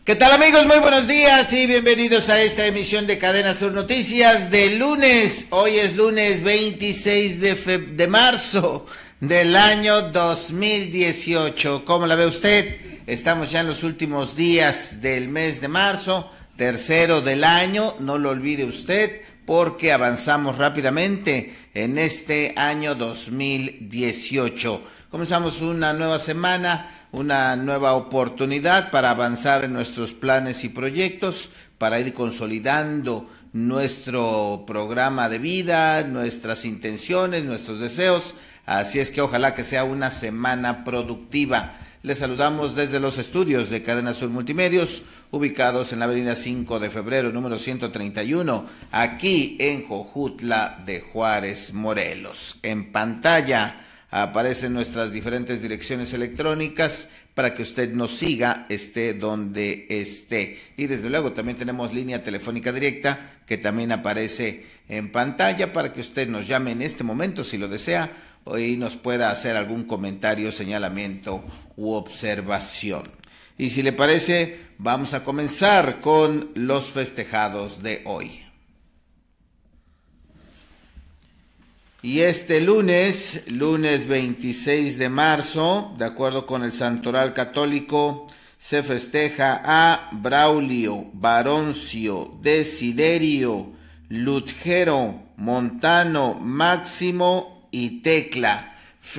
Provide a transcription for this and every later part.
¿Qué tal, amigos? Muy buenos días y bienvenidos a esta emisión de Cadena Sur Noticias de lunes. Hoy es lunes 26 de marzo del año 2018. ¿Cómo la ve usted? Estamos ya en los últimos días del mes de marzo, tercero del año. No lo olvide usted porque avanzamos rápidamente en este año 2018. Comenzamos una nueva semana, una nueva oportunidad para avanzar en nuestros planes y proyectos, para ir consolidando nuestro programa de vida, nuestras intenciones, nuestros deseos. Así es que ojalá que sea una semana productiva. Les saludamos desde los estudios de Cadena Sur Multimedios, ubicados en la avenida 5 de febrero, número 131, aquí en Jojutla de Juárez, Morelos. En pantalla aparecen nuestras diferentes direcciones electrónicas para que usted nos siga, esté donde esté. Y desde luego también tenemos línea telefónica directa que también aparece en pantalla para que usted nos llame en este momento si lo desea y nos pueda hacer algún comentario, señalamiento u observación. Y si le parece, vamos a comenzar con los festejados de hoy. Y este lunes 26 de marzo, de acuerdo con el Santoral Católico, se festeja a Braulio, Baroncio, Desiderio, Ludgero, Montano, Máximo y Tecla.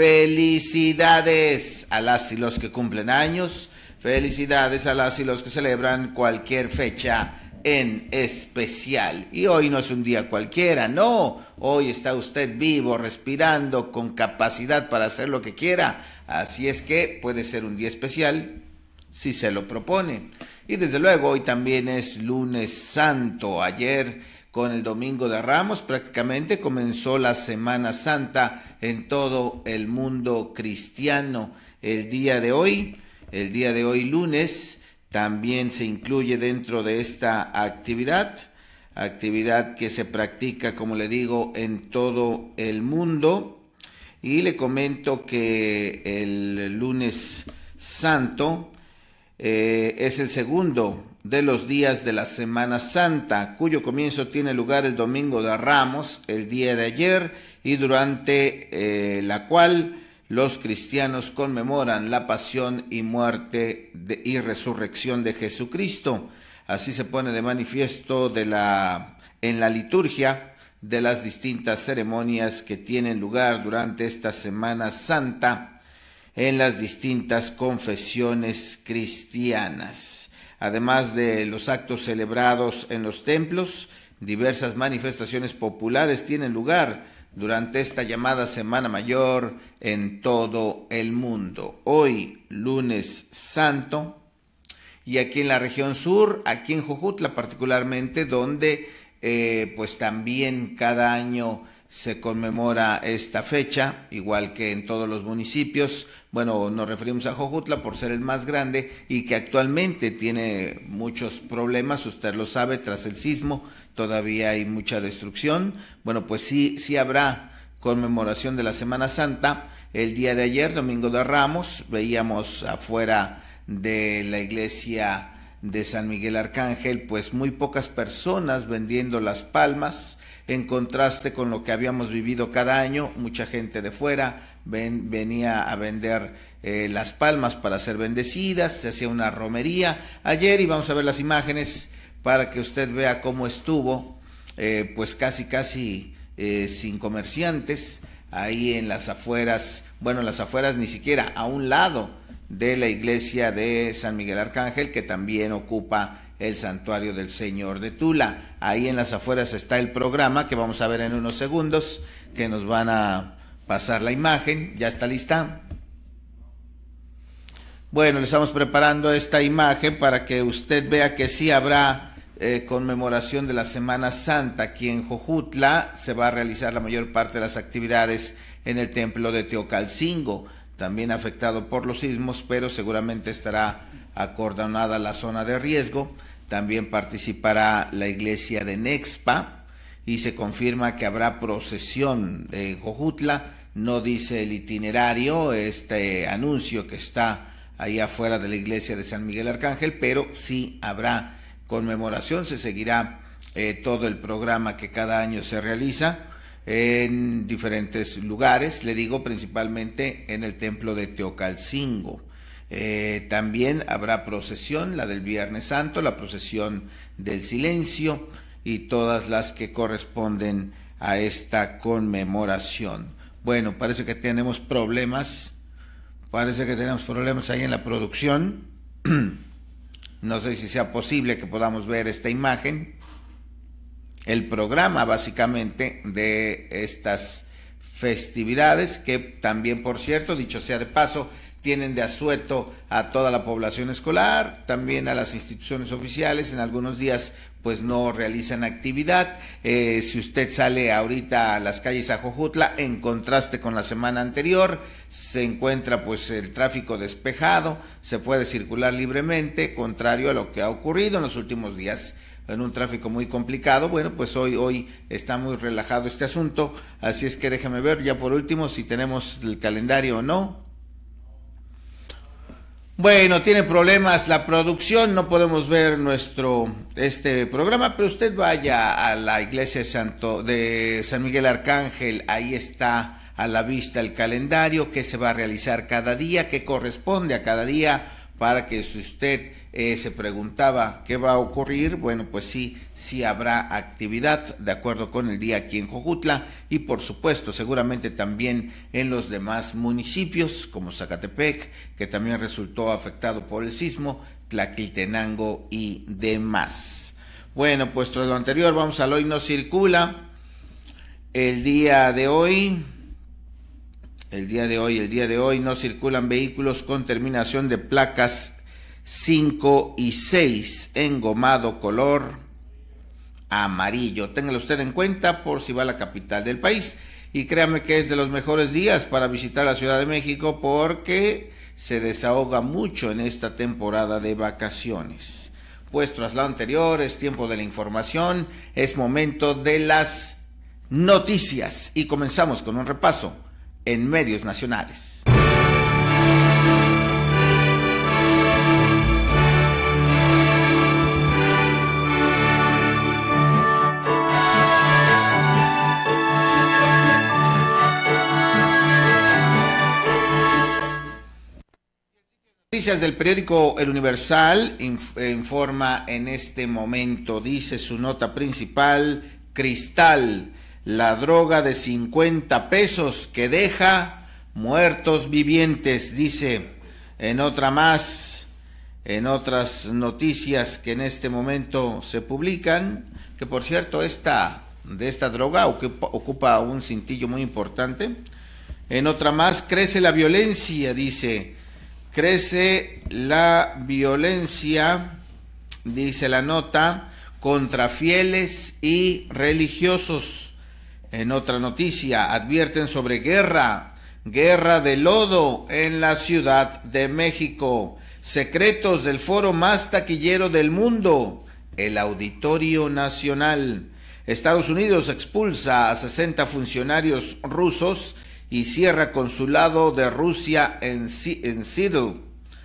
Felicidades a las y los que cumplen años, felicidades a las y los que celebran cualquier fecha en especial. Y hoy no es un día cualquiera, no, hoy está usted vivo, respirando, con capacidad para hacer lo que quiera, así es que puede ser un día especial si se lo propone. Y desde luego hoy también es lunes santo. Ayer con el domingo de Ramos prácticamente comenzó la Semana Santa en todo el mundo cristiano. El día de hoy lunes, también se incluye dentro de esta actividad que se practica, como le digo, en todo el mundo. Y le comento que el lunes santo es el segundo de los días de la Semana Santa, cuyo comienzo tiene lugar el domingo de Ramos, el día de ayer, y durante la cual los cristianos conmemoran la pasión y muerte y resurrección de Jesucristo. Así se pone de manifiesto en la liturgia de las distintas ceremonias que tienen lugar durante esta Semana Santa en las distintas confesiones cristianas. Además de los actos celebrados en los templos, diversas manifestaciones populares tienen lugar durante esta llamada Semana Mayor en todo el mundo. Hoy, lunes santo, y aquí en la región sur, aquí en Jojutla particularmente, donde pues también cada año se conmemora esta fecha, igual que en todos los municipios. Bueno, nos referimos a Jojutla por ser el más grande y que actualmente tiene muchos problemas, usted lo sabe, tras el sismo todavía hay mucha destrucción. Bueno, pues sí habrá conmemoración de la Semana Santa. El día de ayer, domingo de Ramos, veíamos afuera de la iglesia de San Miguel Arcángel, pues muy pocas personas vendiendo las palmas, en contraste con lo que habíamos vivido cada año. Mucha gente de fuera venía a vender las palmas para ser bendecidas, se hacía una romería ayer y vamos a ver las imágenes para que usted vea cómo estuvo, pues casi sin comerciantes, ahí en las afueras, bueno, en las afueras ni siquiera, a un lado de la iglesia de San Miguel Arcángel, que también ocupa el santuario del Señor de Tula. Ahí en las afueras está el programa que vamos a ver en unos segundos, que nos van a pasar la imagen. ¿Ya está lista? Bueno, le estamos preparando esta imagen para que usted vea que sí habrá conmemoración de la Semana Santa aquí en Jojutla. Se va a realizar la mayor parte de las actividades en el templo de Teocalcingo, también afectado por los sismos, pero seguramente estará acordonada la zona de riesgo. También participará la iglesia de Nexpa y se confirma que habrá procesión de Jojutla. No dice el itinerario, este anuncio que está ahí afuera de la iglesia de San Miguel Arcángel, pero sí habrá conmemoración, se seguirá todo el programa que cada año se realiza en diferentes lugares, le digo principalmente en el templo de Teocalcingo. También habrá procesión, la del Viernes Santo, la procesión del Silencio y todas las que corresponden a esta conmemoración. Bueno, parece que tenemos problemas ahí en la producción. No sé si sea posible que podamos ver esta imagen. El programa básicamente de estas festividades, que también, por cierto, dicho sea de paso, tienen de asueto a toda la población escolar, también a las instituciones oficiales. En algunos días pues no realizan actividad. Si usted sale ahorita a las calles a Jojutla, en contraste con la semana anterior, se encuentra pues el tráfico despejado, se puede circular libremente, contrario a lo que ha ocurrido en los últimos días, en un tráfico muy complicado. Bueno, pues hoy está muy relajado este asunto, así es que déjame ver ya por último si tenemos el calendario o no. Bueno, tiene problemas la producción, no podemos ver este programa, pero usted vaya a la iglesia de San Miguel Arcángel, ahí está a la vista el calendario que se va a realizar cada día, que corresponde a cada día, para que si usted se preguntaba qué va a ocurrir, bueno, pues sí habrá actividad de acuerdo con el día aquí en Jojutla y por supuesto seguramente también en los demás municipios como Zacatepec, que también resultó afectado por el sismo, Tlaquiltenango y demás. Bueno, pues tras lo anterior vamos al Hoy No Circula. El día de hoy no circulan vehículos con terminación de placas 5 y 6, engomado color amarillo. Téngalo usted en cuenta por si va a la capital del país. Y créame que es de los mejores días para visitar la Ciudad de México porque se desahoga mucho en esta temporada de vacaciones. Pues tras lo anterior es tiempo de la información, es momento de las noticias y comenzamos con un repaso en medios nacionales. Noticias del periódico El Universal informa en este momento, dice su nota principal, Cristal, la droga de 50 pesos que deja muertos vivientes, dice en otras noticias que en este momento se publican, que por cierto de esta droga ocupa un cintillo muy importante. En otra más, crece la violencia, dice la nota, contra fieles y religiosos. En otra noticia, advierten sobre guerra de lodo en la Ciudad de México. Secretos del foro más taquillero del mundo, el Auditorio Nacional. Estados Unidos expulsa a 60 funcionarios rusos y cierra consulado de Rusia en Seattle.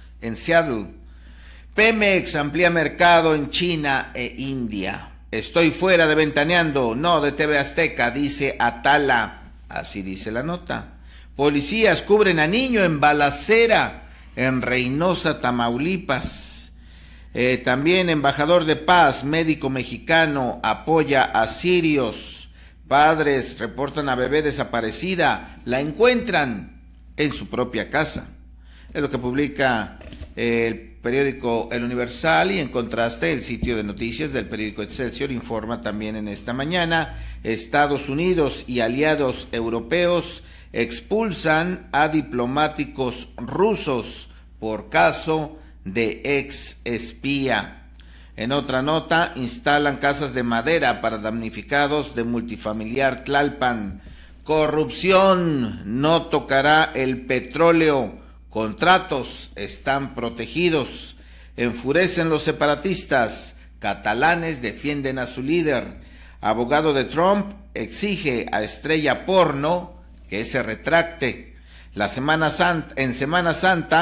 Pemex amplía mercado en China e India. Estoy fuera de Ventaneando, no de TV Azteca, dice Atala. Así dice la nota. Policías cubren a niño en balacera en Reynosa, Tamaulipas. También embajador de paz, médico mexicano, apoya a sirios. Padres reportan a bebé desaparecida, la encuentran en su propia casa. Es lo que publica el periódico El Universal, y en contraste el sitio de noticias del periódico Excelsior informa también en esta mañana: Estados Unidos y aliados europeos expulsan a diplomáticos rusos por caso de ex espía. En otra nota, instalan casas de madera para damnificados de multifamiliar Tlalpan. Corrupción, no tocará el petróleo. Contratos están protegidos. Enfurecen los separatistas. Catalanes defienden a su líder. Abogado de Trump exige a estrella porno que se retracte. En Semana Santa,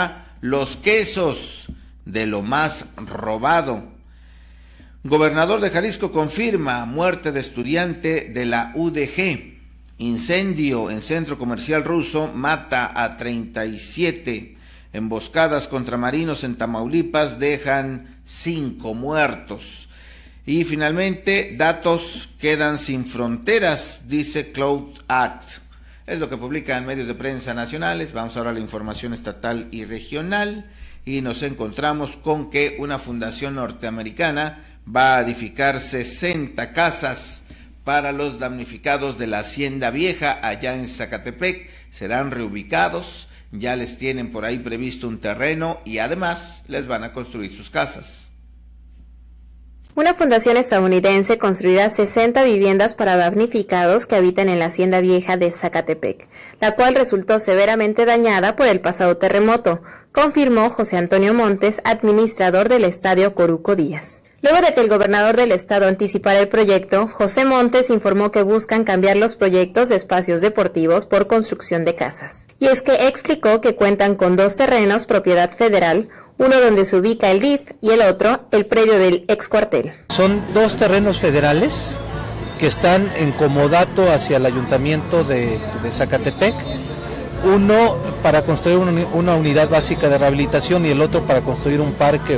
los quesos de lo más robado. Gobernador de Jalisco confirma muerte de estudiante de la UDG. Incendio en centro comercial ruso mata a 37. Emboscadas contra marinos en Tamaulipas dejan 5 muertos. Y finalmente, datos quedan sin fronteras, dice Cloud Act. Es lo que publican medios de prensa nacionales. Vamos ahora a la información estatal y regional y nos encontramos con que una fundación norteamericana va a edificar 60 casas para los damnificados de la Hacienda Vieja allá en Zacatepec. Serán reubicados, ya les tienen por ahí previsto un terreno y además les van a construir sus casas. Una fundación estadounidense construirá 60 viviendas para damnificados que habitan en la Hacienda Vieja de Zacatepec, la cual resultó severamente dañada por el pasado terremoto, confirmó José Antonio Montes, administrador del Estadio Coruco Díaz. Luego de que el gobernador del estado anticipara el proyecto, José Montes informó que buscan cambiar los proyectos de espacios deportivos por construcción de casas. Y es que explicó que cuentan con 2 terrenos propiedad federal, uno donde se ubica el DIF y el otro, el predio del ex cuartel. Son 2 terrenos federales que están en comodato hacia el ayuntamiento de Zacatepec, uno para construir una unidad básica de rehabilitación y el otro para construir un parque,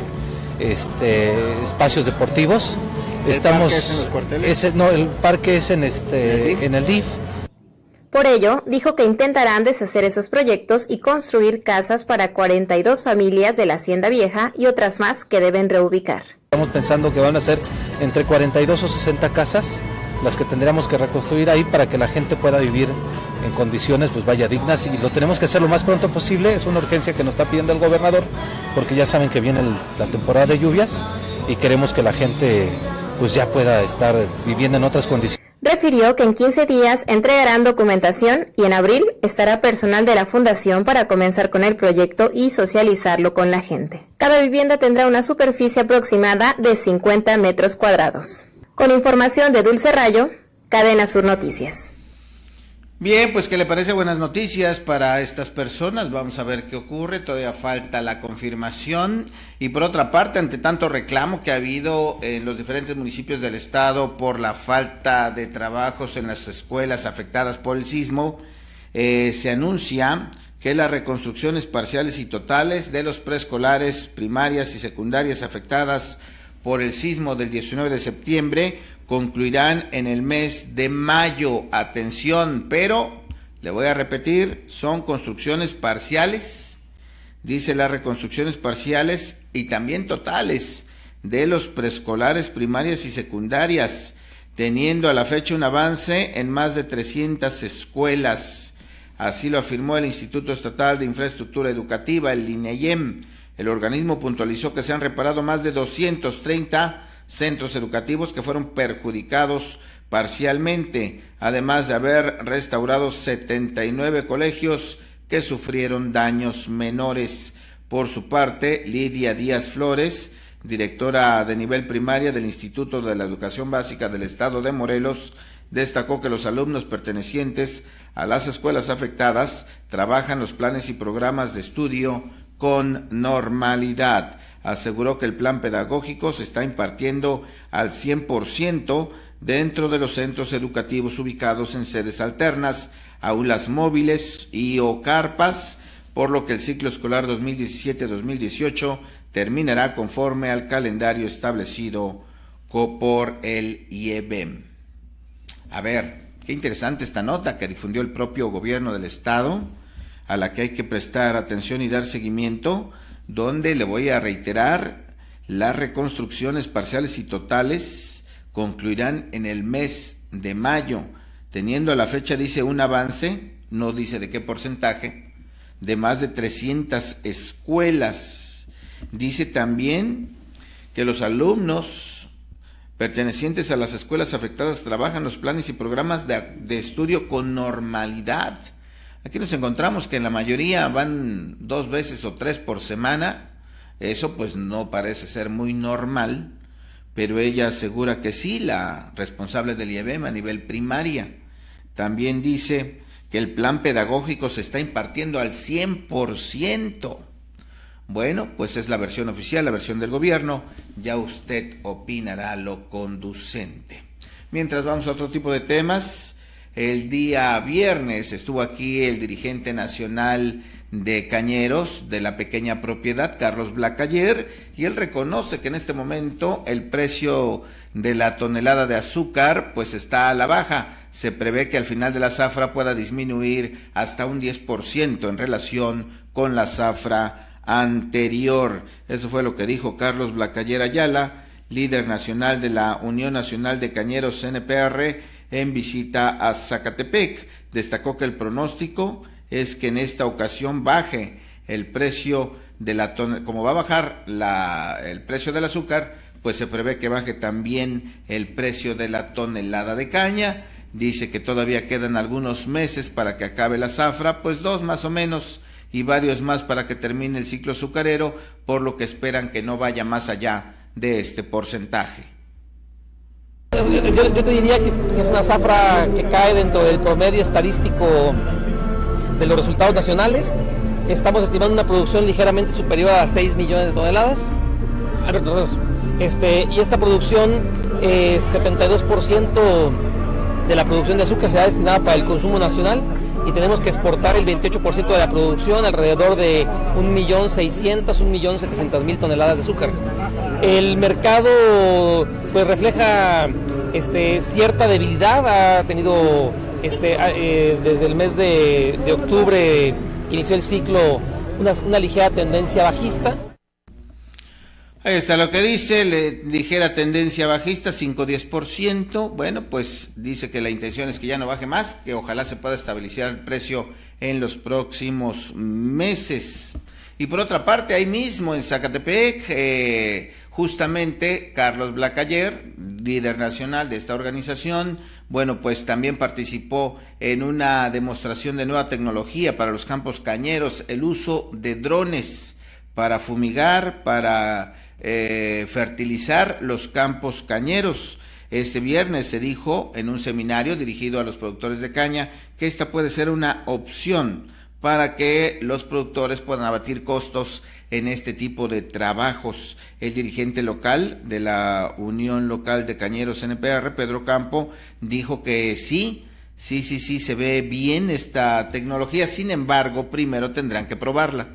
espacios deportivos. ¿El parque es en los cuarteles? El parque es en el DIF. Por ello, dijo que intentarán deshacer esos proyectos y construir casas para 42 familias de la Hacienda Vieja y otras más que deben reubicar. Estamos pensando que van a ser entre 42 o 60 casas las que tendríamos que reconstruir ahí para que la gente pueda vivir en condiciones dignas, y lo tenemos que hacer lo más pronto posible. Es una urgencia que nos está pidiendo el gobernador porque ya saben que viene la temporada de lluvias y queremos que la gente ya pueda estar viviendo en otras condiciones. Refirió que en 15 días entregarán documentación y en abril estará personal de la fundación para comenzar con el proyecto y socializarlo con la gente. Cada vivienda tendrá una superficie aproximada de 50 metros cuadrados. Con información de Dulce Rayo, Cadena Sur Noticias. Bien, pues ¿qué le parece? Buenas noticias para estas personas. Vamos a ver qué ocurre. Todavía falta la confirmación. Y por otra parte, ante tanto reclamo que ha habido en los diferentes municipios del estado por la falta de trabajos en las escuelas afectadas por el sismo, se anuncia que las reconstrucciones parciales y totales de los preescolares, primarias y secundarias afectadas por el sismo del 19 de septiembre concluirán en el mes de mayo. Atención, pero le voy a repetir, son construcciones parciales, dice las reconstrucciones parciales y también totales de los preescolares, primarias y secundarias, teniendo a la fecha un avance en más de 300 escuelas. Así lo afirmó el Instituto Estatal de Infraestructura Educativa, el INEIEM. El organismo puntualizó que se han reparado más de 230 centros educativos que fueron perjudicados parcialmente, además de haber restaurado 79 colegios que sufrieron daños menores. Por su parte, Lidia Díaz Flores, directora de nivel primaria del Instituto de la Educación Básica del Estado de Morelos, destacó que los alumnos pertenecientes a las escuelas afectadas trabajan los planes y programas de estudio con normalidad. Aseguró que el plan pedagógico se está impartiendo al 100% dentro de los centros educativos ubicados en sedes alternas, aulas móviles y o carpas, por lo que el ciclo escolar 2017-2018 terminará conforme al calendario establecido por el IEBEM. A ver, qué interesante esta nota que difundió el propio gobierno del estado, a la que hay que prestar atención y dar seguimiento, donde le voy a reiterar, las reconstrucciones parciales y totales concluirán en el mes de mayo, teniendo a la fecha, dice, un avance, no dice de qué porcentaje, de más de 300 escuelas. Dice también que los alumnos pertenecientes a las escuelas afectadas trabajan los planes y programas de estudio con normalidad. Aquí nos encontramos que en la mayoría van 2 veces o 3 por semana. Eso pues no parece ser muy normal, pero ella asegura que sí, la responsable del IEBEM a nivel primaria. También dice que el plan pedagógico se está impartiendo al 100%. Bueno, pues es la versión oficial, la versión del gobierno, ya usted opinará lo conducente. Mientras vamos a otro tipo de temas, el día viernes estuvo aquí el dirigente nacional de Cañeros, de la pequeña propiedad, Carlos Blacayer, y él reconoce que en este momento el precio de la tonelada de azúcar pues está a la baja. Se prevé que al final de la zafra pueda disminuir hasta un 10% en relación con la zafra anterior. Eso fue lo que dijo Carlos Blacayer Ayala, líder nacional de la Unión Nacional de Cañeros CNPR, en visita a Zacatepec. Destacó que el pronóstico es que en esta ocasión baje el precio de la tonelada. Como va a bajar el precio del azúcar, pues se prevé que baje también el precio de la tonelada de caña. Dice que todavía quedan algunos meses para que acabe la zafra, pues 2 más o menos, y varios más para que termine el ciclo azucarero, por lo que esperan que no vaya más allá de este porcentaje. Yo te diría que es una zafra que cae dentro del promedio estadístico de los resultados nacionales. Estamos estimando una producción ligeramente superior a 6 millones de toneladas. Y esta producción, 72% de la producción de azúcar será destinada para el consumo nacional, y tenemos que exportar el 28% de la producción, alrededor de 1.600.000, 1.700.000 toneladas de azúcar. El mercado pues refleja cierta debilidad. Ha tenido desde el mes de octubre que inició el ciclo una ligera tendencia bajista. Ahí está lo que dice, ligera tendencia bajista, 5-10%. Bueno, pues dice que la intención es que ya no baje más, que ojalá se pueda estabilizar el precio en los próximos meses. Y por otra parte, ahí mismo en Zacatepec, justamente Carlos Blacayer, líder nacional de esta organización, bueno, pues también participó en una demostración de nueva tecnología para los campos cañeros, el uso de drones para fumigar, para fertilizar los campos cañeros. Este viernes se dijo en un seminario dirigido a los productores de caña que esta puede ser una opción para que los productores puedan abatir costos en este tipo de trabajos. El dirigente local de la Unión Local de Cañeros NPR, Pedro Campo, dijo que sí, se ve bien esta tecnología, sin embargo, primero tendrán que probarla.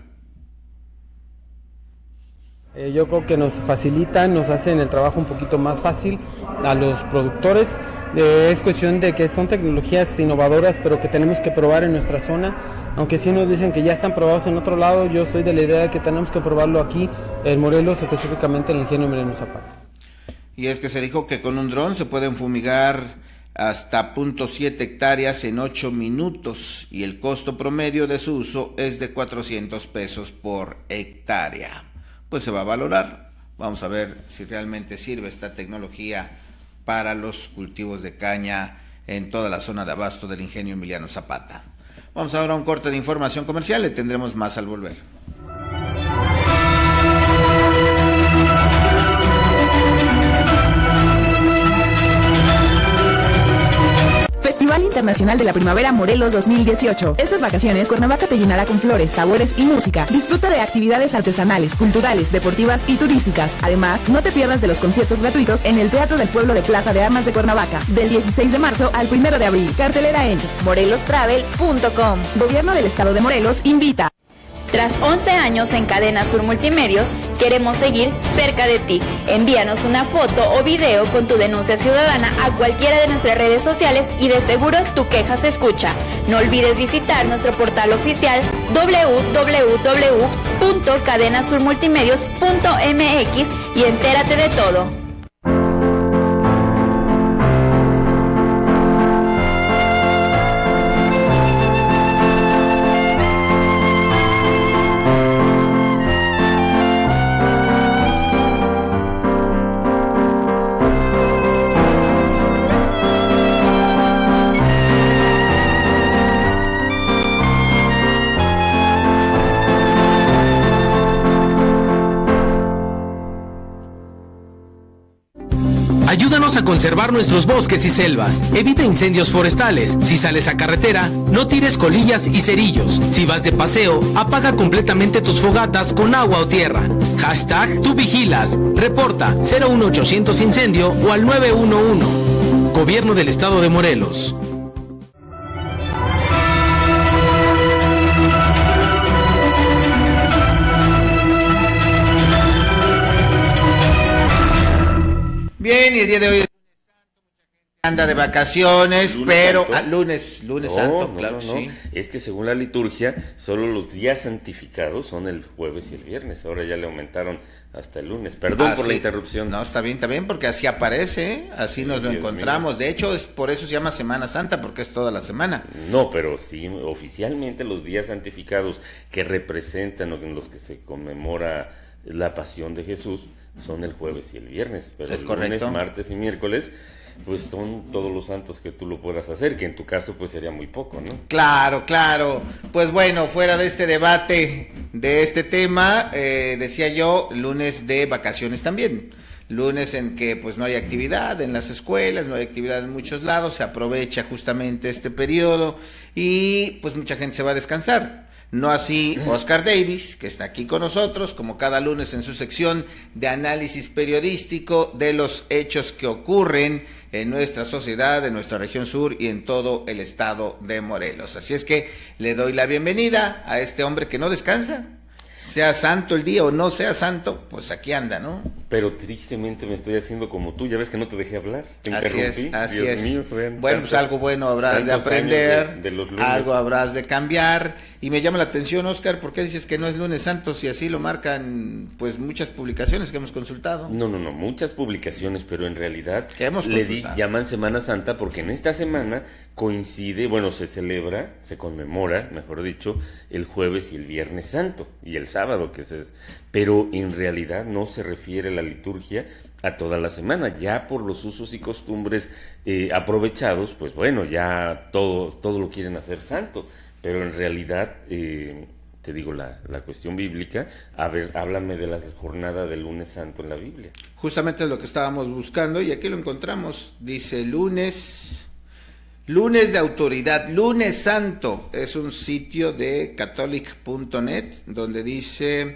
Yo creo que nos facilitan, nos hacen el trabajo un poquito más fácil a los productores. Es cuestión de que son tecnologías innovadoras, pero que tenemos que probar en nuestra zona. Aunque sí nos dicen que ya están probados en otro lado, yo soy de la idea de que tenemos que probarlo aquí en Morelos, específicamente en el ingenio Emiliano Zapata. Y es que se dijo que con un dron se pueden fumigar hasta 0.7 hectáreas en 8 minutos y el costo promedio de su uso es de 400 pesos por hectárea. Pues se va a valorar. Vamos a ver si realmente sirve esta tecnología para los cultivos de caña en toda la zona de abasto del ingenio Emiliano Zapata. Vamos ahora a un corte de información comercial, le tendremos más al volver. Festival Internacional de la Primavera Morelos 2018. Estas vacaciones, Cuernavaca te llenará con flores, sabores y música. Disfruta de actividades artesanales, culturales, deportivas y turísticas. Además, no te pierdas de los conciertos gratuitos en el Teatro del Pueblo de Plaza de Armas de Cuernavaca, del 16 de marzo al 1 de abril. Cartelera en morelostravel.com. Gobierno del Estado de Morelos invita. Tras 11 años en Cadena Sur Multimedios, queremos seguir cerca de ti. Envíanos una foto o video con tu denuncia ciudadana a cualquiera de nuestras redes sociales y de seguro tu queja se escucha. No olvides visitar nuestro portal oficial www.cadenasurmultimedios.mx y entérate de todo. Ayúdanos a conservar nuestros bosques y selvas. Evita incendios forestales. Si sales a carretera, no tires colillas y cerillos. Si vas de paseo, apaga completamente tus fogatas con agua o tierra. Hashtag tú vigilas. Reporta 01800 incendio o al 911. Gobierno del Estado de Morelos. Bien, y el día de hoy anda de vacaciones, pero lunes santo, claro, sí. Es que según la liturgia, solo los días santificados son el jueves y el viernes. Ahora ya le aumentaron hasta el lunes. Perdón por la interrupción. No, está bien, porque así aparece, ¿eh? Así nos lo encontramos. De hecho, por eso se llama Semana Santa, porque es toda la semana. No, pero sí, oficialmente los días santificados que representan o en los que se conmemora la pasión de Jesús son el jueves y el viernes, pero el lunes, martes y miércoles pues son todos los santos que tú lo puedas hacer, que en tu caso pues sería muy poco, ¿no? Claro. Pues bueno, fuera de este debate, de este tema, decía yo, lunes de vacaciones también. Lunes en que pues no hay actividad en las escuelas, no hay actividad en muchos lados, se aprovecha justamente este periodo y pues mucha gente se va a descansar. No así Oscar Davis, que está aquí con nosotros, como cada lunes en su sección de análisis periodístico de los hechos que ocurren en nuestra sociedad, en nuestra región sur y en todo el estado de Morelos. Así es que le doy la bienvenida a este hombre que no descansa. Sea santo el día o no sea santo, pues aquí anda, ¿no? Pero tristemente me estoy haciendo como tú, ya ves que no te dejé hablar, te interrumpí. Así Dios es. Mío, bueno, pues algo bueno habrás de aprender, de los lunes. Algo habrás de cambiar, y me llama la atención, Oscar, ¿por qué dices que no es lunes santo si así lo marcan pues muchas publicaciones que hemos consultado? No, muchas publicaciones, pero en realidad le llaman Semana Santa porque en esta semana coincide, se conmemora, mejor dicho, el jueves y el viernes santo, y el sábado, pero en realidad no se refiere la liturgia a toda la semana, ya por los usos y costumbres aprovechados, pues bueno, ya todo lo quieren hacer santo, pero en realidad, te digo la cuestión bíblica, a ver, háblame de la jornada del lunes santo en la Biblia. Justamente es lo que estábamos buscando y aquí lo encontramos, dice lunes de autoridad, lunes santo, es un sitio de catholic.net donde dice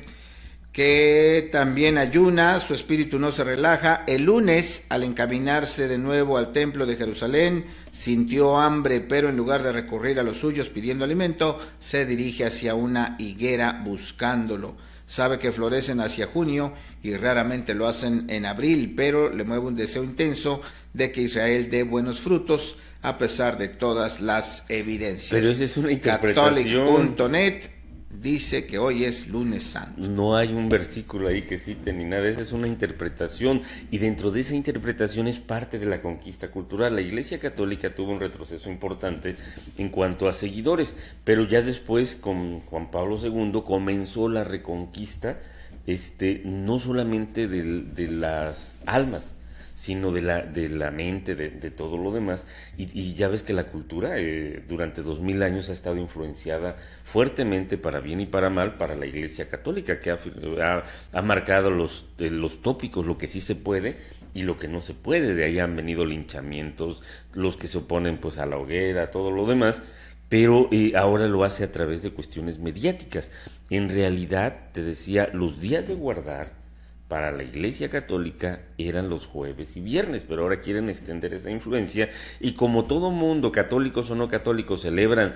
que también ayuna, su espíritu no se relaja. El lunes, al encaminarse de nuevo al templo de Jerusalén, sintió hambre, pero en lugar de recurrir a los suyos pidiendo alimento, se dirige hacia una higuera buscándolo. Sabe que florecen hacia junio y raramente lo hacen en abril, pero le mueve un deseo intenso de que Israel dé buenos frutos a pesar de todas las evidencias. Pero esa es una interpretación. Catholic.net dice que hoy es lunes santo. No hay un versículo ahí que cite ni nada, esa es una interpretación, y dentro de esa interpretación es parte de la conquista cultural. La Iglesia Católica tuvo un retroceso importante en cuanto a seguidores, pero ya después con Juan Pablo II comenzó la reconquista, no solamente de las almas, sino de la mente, de todo lo demás, y ya ves que la cultura durante 2000 años ha estado influenciada fuertemente, para bien y para mal, para la Iglesia Católica, que ha marcado los tópicos, lo que sí se puede y lo que no se puede. De ahí han venido linchamientos, los que se oponen pues a la hoguera, todo lo demás, pero ahora lo hace a través de cuestiones mediáticas. En realidad, te decía, los días de guardar para la Iglesia Católica eran los jueves y viernes, pero ahora quieren extender esa influencia, y como todo mundo, católicos o no católicos, celebran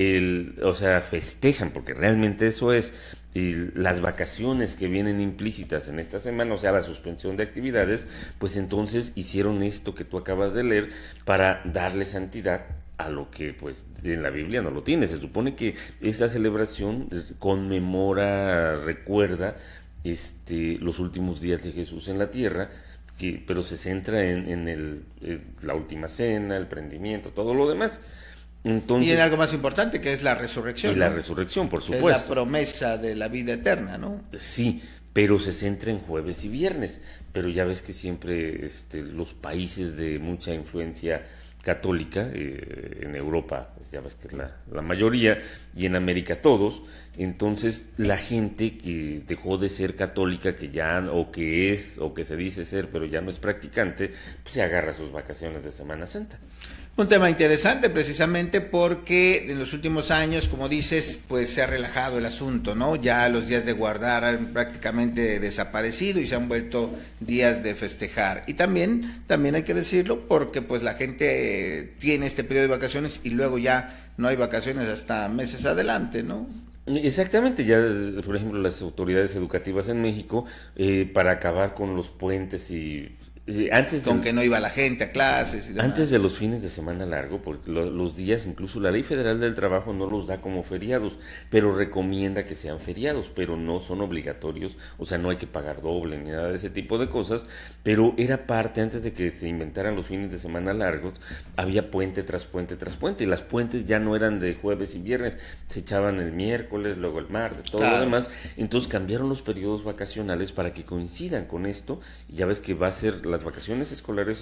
festejan, porque realmente eso es, las vacaciones que vienen implícitas en esta semana, o sea, la suspensión de actividades, pues entonces hicieron esto que tú acabas de leer para darle santidad a lo que pues en la Biblia no lo tiene. Se supone que esta celebración conmemora, recuerda los últimos días de Jesús en la tierra, pero se centra en la última cena, el prendimiento, todo lo demás. Entonces, y en algo más importante, que es la resurrección. Y la resurrección, por supuesto. Es la promesa de la vida eterna, ¿no? Sí, pero se centra en jueves y viernes. Pero ya ves que siempre los países de mucha influencia católica, en Europa ya ves que es la mayoría, y en América todos. Entonces la gente que dejó de ser católica, que ya, o que es, o que se dice ser, pero ya no es practicante, pues se agarra sus vacaciones de Semana Santa. Un tema interesante precisamente porque en los últimos años, como dices, pues se ha relajado el asunto, ¿no? Ya los días de guardar han prácticamente desaparecido y se han vuelto días de festejar. Y también hay que decirlo porque pues la gente tiene este periodo de vacaciones y luego ya no hay vacaciones hasta meses adelante, ¿no? Exactamente, ya por ejemplo las autoridades educativas en México, para acabar con los puentes y antes con que no iba la gente a clases y demás. Antes de los fines de semana largo, porque los días, incluso la Ley Federal del Trabajo no los da como feriados, pero recomienda que sean feriados, pero no son obligatorios, o sea, no hay que pagar doble ni nada de ese tipo de cosas, pero era parte, antes de que se inventaran los fines de semana largos, había puente tras puente tras puente, y las puentes ya no eran de jueves y viernes, se echaban el miércoles, luego el martes, todo lo demás, entonces cambiaron los periodos vacacionales para que coincidan con esto, y ya ves que va a ser las vacaciones escolares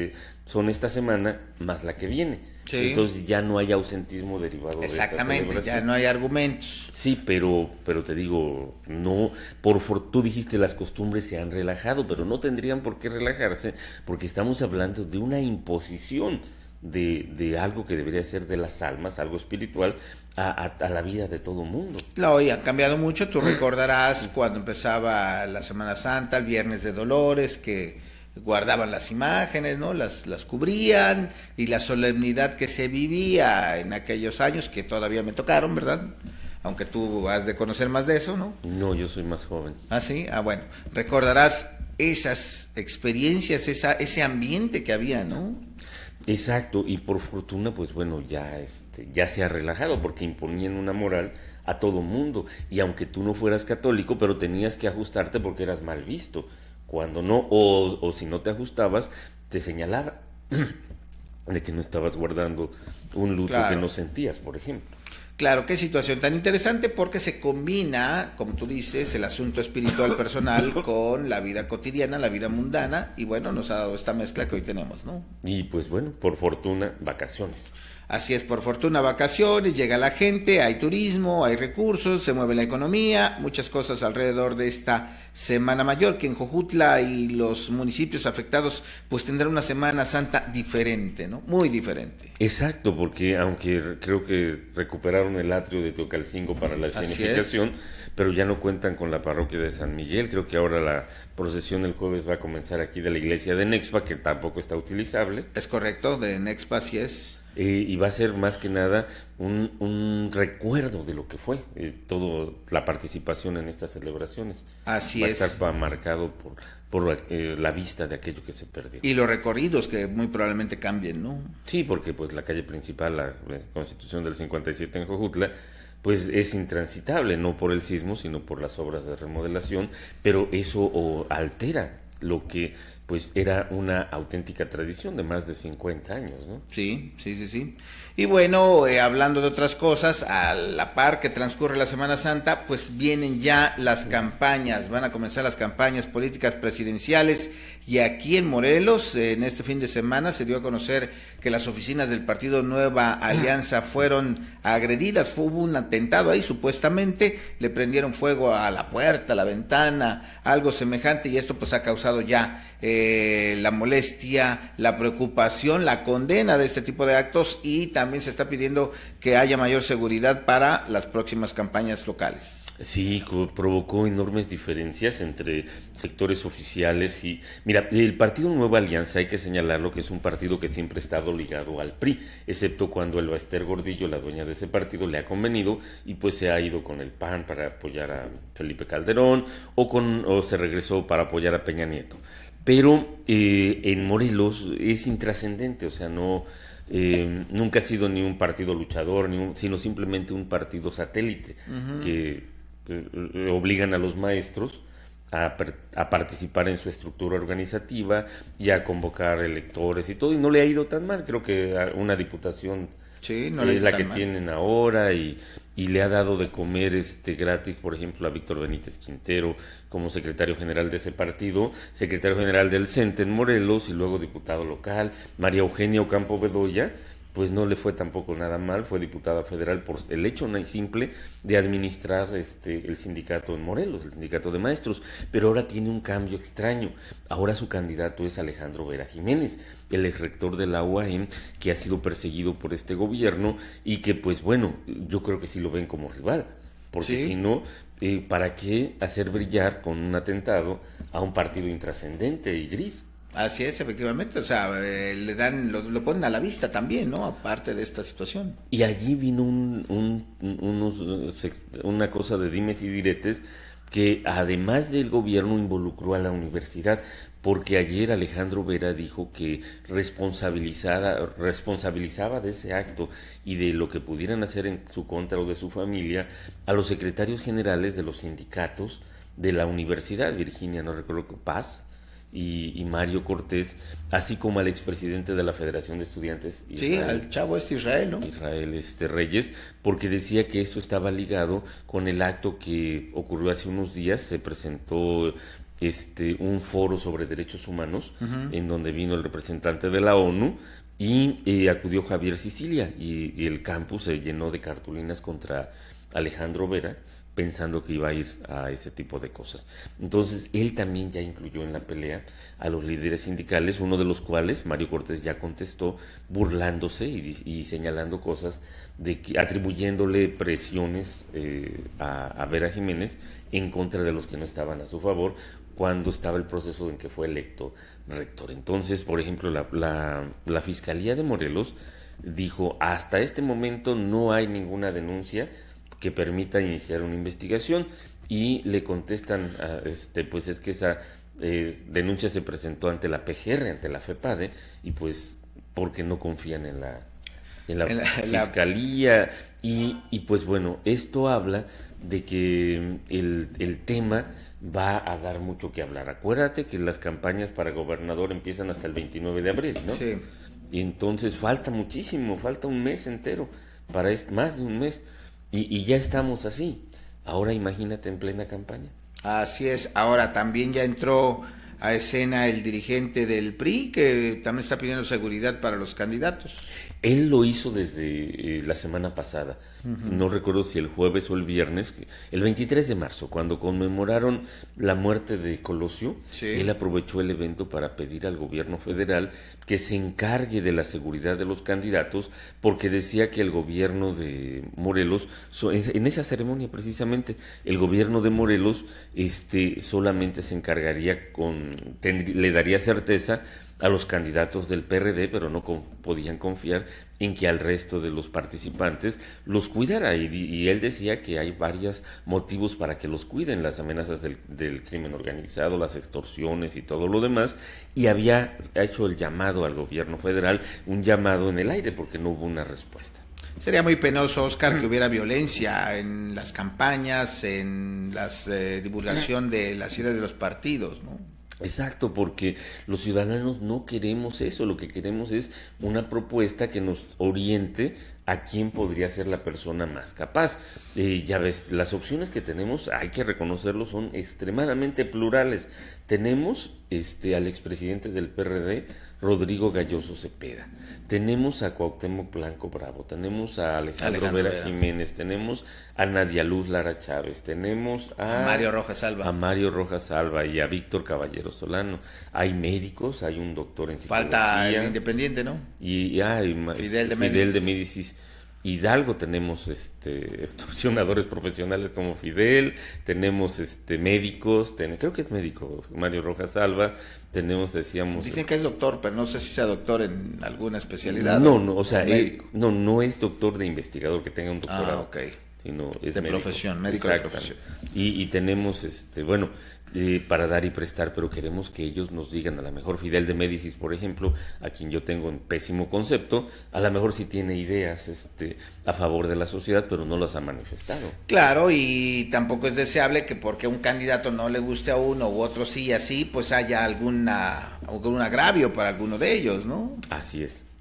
son esta semana más la que viene. Sí. Entonces ya no hay ausentismo derivado de esta celebración. Exactamente, ya no hay argumentos. Sí, pero te digo, no, tú dijiste las costumbres se han relajado, pero no tendrían por qué relajarse, porque estamos hablando de una imposición de algo que debería ser de las almas, algo espiritual, a la vida de todo mundo. No, y ha cambiado mucho. Tú recordarás cuando empezaba la Semana Santa, el Viernes de Dolores, que guardaban las imágenes, ¿no? Las cubrían, y la solemnidad que se vivía en aquellos años, que todavía me tocaron, ¿verdad? Aunque tú has de conocer más de eso, ¿no? No, yo soy más joven. ¿Ah, sí? Ah, bueno. Recordarás esas experiencias, ese ambiente que había, ¿no? Exacto, y por fortuna, pues bueno, ya se ha relajado, porque imponían una moral a todo mundo, y aunque tú no fueras católico, pero tenías que ajustarte porque eras mal visto. Cuando no, o si no te ajustabas, te señalaba de que no estabas guardando un luto que no sentías, por ejemplo. Claro, qué situación tan interesante, porque se combina, como tú dices, el asunto espiritual personal con la vida cotidiana, la vida mundana, y bueno, nos ha dado esta mezcla que hoy tenemos, ¿no? Y pues bueno, por fortuna, vacaciones. Así es, por fortuna, vacaciones, llega la gente, hay turismo, hay recursos, se mueve la economía, muchas cosas alrededor de esta Semana Mayor, que en Jojutla y los municipios afectados pues tendrán una Semana Santa diferente, ¿no? Muy diferente. Exacto, porque aunque creo que recuperaron el atrio de Teocalcingo para la escenificación, pero ya no cuentan con la parroquia de San Miguel. Creo que ahora la procesión el jueves va a comenzar aquí de la iglesia de Nexpa, que tampoco está utilizable. Es correcto, de Nexpa así es. Y va a ser más que nada un recuerdo de lo que fue toda la participación en estas celebraciones. Así es. Va a estar marcado por la vista de aquello que se perdió. Y los recorridos que muy probablemente cambien, ¿no? Sí, porque pues la calle principal, la Constitución del 57 en Jojutla, pues es intransitable, no por el sismo, sino por las obras de remodelación, pero eso altera lo que pues era una auténtica tradición de más de 50 años, ¿no? Sí. Y bueno, hablando de otras cosas, a la par que transcurre la Semana Santa, pues vienen ya las campañas, van a comenzar las campañas políticas presidenciales, y aquí en Morelos, en este fin de semana, se dio a conocer que las oficinas del partido Nueva Alianza fueron agredidas, hubo un atentado ahí, supuestamente, le prendieron fuego a la puerta, a la ventana, algo semejante, y esto pues ha causado ya la molestia, la preocupación, la condena de este tipo de actos, y también se está pidiendo que haya mayor seguridad para las próximas campañas locales. Sí, provocó enormes diferencias entre sectores oficiales y... Mira, el partido Nueva Alianza, hay que señalarlo, que es un partido que siempre ha estado ligado al PRI, excepto cuando Elba Ester Gordillo, la dueña de ese partido, le ha convenido y pues se ha ido con el PAN para apoyar a Felipe Calderón o se regresó para apoyar a Peña Nieto. Pero en Morelos es intrascendente, o sea, no... nunca ha sido ni un partido luchador, sino simplemente un partido satélite, que obligan a los maestros a participar en su estructura organizativa y a convocar electores y todo, y no le ha ido tan mal. Creo que una diputación Sí, no le la que tienen ahora, y le ha dado de comer gratis, por ejemplo, a Víctor Benítez Quintero como secretario general de ese partido, secretario general del CENTE en Morelos y luego diputado local. María Eugenia Ocampo Bedoya, pues no le fue tampoco nada mal, fue diputada federal por el hecho simple de administrar el sindicato en Morelos, el sindicato de maestros, pero ahora tiene un cambio extraño. Ahora su candidato es Alejandro Vera Jiménez, el exrector de la UAM, que ha sido perseguido por este gobierno y que, pues bueno, yo creo que sí lo ven como rival, porque si no, ¿para qué hacer brillar con un atentado a un partido intrascendente y gris? Así es, efectivamente, o sea, le dan, lo ponen a la vista también, ¿no? Aparte de esta situación. Y allí vino una cosa de dimes y diretes que además del gobierno involucró a la universidad, porque ayer Alejandro Vera dijo que responsabilizaba de ese acto y de lo que pudieran hacer en su contra o de su familia a los secretarios generales de los sindicatos de la universidad, Virginia, no recuerdo qué, Paz, y Mario Cortés, así como al expresidente de la Federación de Estudiantes Israel, sí, al chavo Israel, ¿no? Israel Reyes, porque decía que esto estaba ligado con el acto que ocurrió hace unos días. Se presentó un foro sobre derechos humanos, en donde vino el representante de la ONU y acudió Javier Sicilia, y el campus se llenó de cartulinas contra Alejandro Vera, pensando que iba a ir a ese tipo de cosas. Entonces, él también ya incluyó en la pelea a los líderes sindicales, uno de los cuales, Mario Cortés, ya contestó burlándose y señalando cosas, atribuyéndole presiones a Vera Jiménez en contra de los que no estaban a su favor cuando estaba el proceso en que fue electo rector. Entonces, por ejemplo, la Fiscalía de Morelos dijo, hasta este momento no hay ninguna denuncia que permita iniciar una investigación, y le contestan, pues es que esa denuncia se presentó ante la PGR, ante la FEPADE, y pues porque no confían en la Fiscalía, y pues bueno, esto habla de que el tema va a dar mucho que hablar. Acuérdate que las campañas para gobernador empiezan hasta el 29 de abril, ¿no? Sí. Y entonces falta muchísimo, falta un mes entero, más de un mes. Y ya estamos así. Ahora imagínate en plena campaña. Así es. Ahora también ya entró a escena el dirigente del PRI, que también está pidiendo seguridad para los candidatos. Él lo hizo desde la semana pasada. No recuerdo si el jueves o el viernes, el 23 de marzo, cuando conmemoraron la muerte de Colosio. Sí. Él aprovechó el evento para pedir al gobierno federal que se encargue de la seguridad de los candidatos, porque decía que el gobierno de Morelos, en esa ceremonia precisamente, el gobierno de Morelos solamente se encargaría le daría certeza a los candidatos del PRD, pero no podían confiar en que al resto de los participantes los cuidara, y él decía que hay varios motivos para que los cuiden: las amenazas del crimen organizado, las extorsiones y todo lo demás, y había hecho el llamado al gobierno federal, un llamado en el aire, porque no hubo una respuesta. Sería muy penoso, Oscar, que hubiera violencia en las campañas, en la divulgación de las ideas de los partidos, ¿no? Exacto, porque los ciudadanos no queremos eso, lo que queremos es una propuesta que nos oriente a quién podría ser la persona más capaz. Ya ves, las opciones que tenemos, hay que reconocerlo, son extremadamente plurales. Tenemos al expresidente del PRD, Rodrigo Galloso Cepeda, tenemos a Cuauhtémoc Blanco Bravo, tenemos a Alejandro Vera Jiménez, tenemos a Nadia Luz Lara Chávez, tenemos a Mario Rojas Alba y a Víctor Caballero Solano. Hay médicos, hay un doctor en psicología. Falta el independiente, ¿no? Y hay Fidel de Médicis. Hidalgo tenemos extorsionadores profesionales como Fidel, tenemos médicos, creo que es médico Mario Rojas Alba, tenemos, decíamos... Dicen que es doctor, pero no sé si sea doctor en alguna especialidad. No, o sea, no es doctor de investigador que tenga un doctorado. Ah, ok. Sino es de médico. Profesión, médico de profesión. Y tenemos, para dar y prestar, pero queremos que ellos nos digan, a lo mejor Fidel de Médicis, por ejemplo, a quien yo tengo un pésimo concepto, a lo mejor sí tiene ideas a favor de la sociedad, pero no las ha manifestado. Claro, y tampoco es deseable que porque un candidato no le guste a uno u otro sí y así, pues haya algún agravio para alguno de ellos, ¿no? Así es.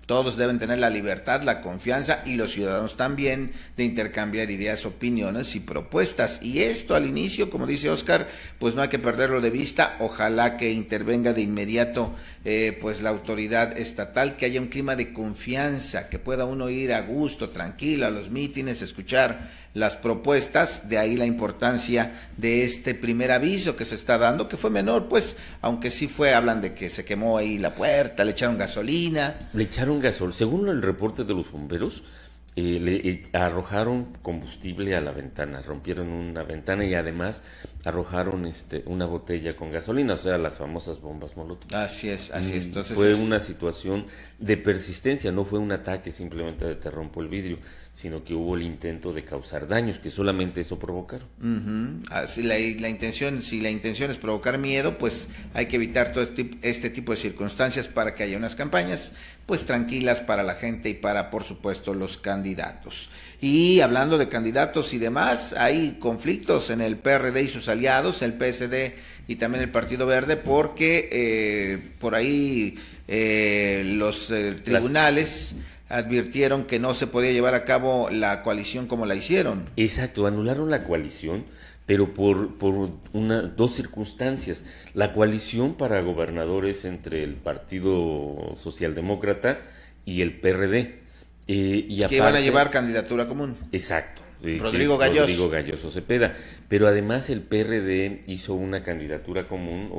Todos deben tener la libertad, la confianza y los ciudadanos también de intercambiar ideas, opiniones y propuestas. Y esto al inicio, como dice Oscar, pues no hay que perderlo de vista. Ojalá que intervenga de inmediato pues la autoridad estatal, que haya un clima de confianza, que pueda uno ir a gusto, tranquilo a los mítines, escuchar las propuestas. De ahí la importancia de este primer aviso que se está dando, que fue menor, pues, aunque sí fue, hablan de que se quemó ahí la puerta, le echaron gasolina. Le echaron gasol. Según el reporte de los bomberos, le arrojaron combustible a la ventana, rompieron una ventana y además arrojaron una botella con gasolina, o sea, las famosas bombas Molotov. Así es. Entonces fue una situación de persistencia, no fue un ataque simplemente de te rompo el vidrio, sino que hubo el intento de causar daños, que solamente eso provocaron. Así la intención, si la intención es provocar miedo, pues hay que evitar todo este tipo de circunstancias para que haya unas campañas pues tranquilas para la gente y para, por supuesto, los candidatos. Y hablando de candidatos y demás, hay conflictos en el PRD y sus aliados, el PSD y también el Partido Verde, porque por ahí los tribunales advirtieron que no se podía llevar a cabo la coalición como la hicieron. Exacto, anularon la coalición, pero por dos circunstancias. La coalición para gobernadores entre el Partido Socialdemócrata y el PRD. Y que iban a llevar candidatura común. Exacto. Rodrigo Galloso Cepeda. Pero además el PRD hizo una candidatura común,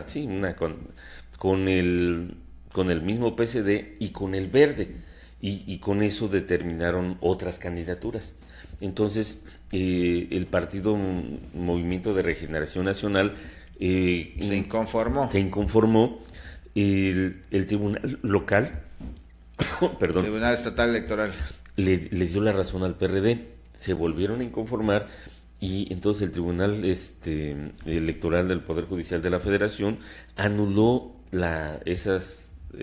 con el mismo PSD y con el Verde. Y con eso determinaron otras candidaturas. Entonces, el partido Movimiento de Regeneración Nacional se inconformó. El tribunal local, perdón, Tribunal Estatal Electoral, le dio la razón al PRD, se volvieron a inconformar y entonces el Tribunal Electoral del Poder Judicial de la Federación anuló esas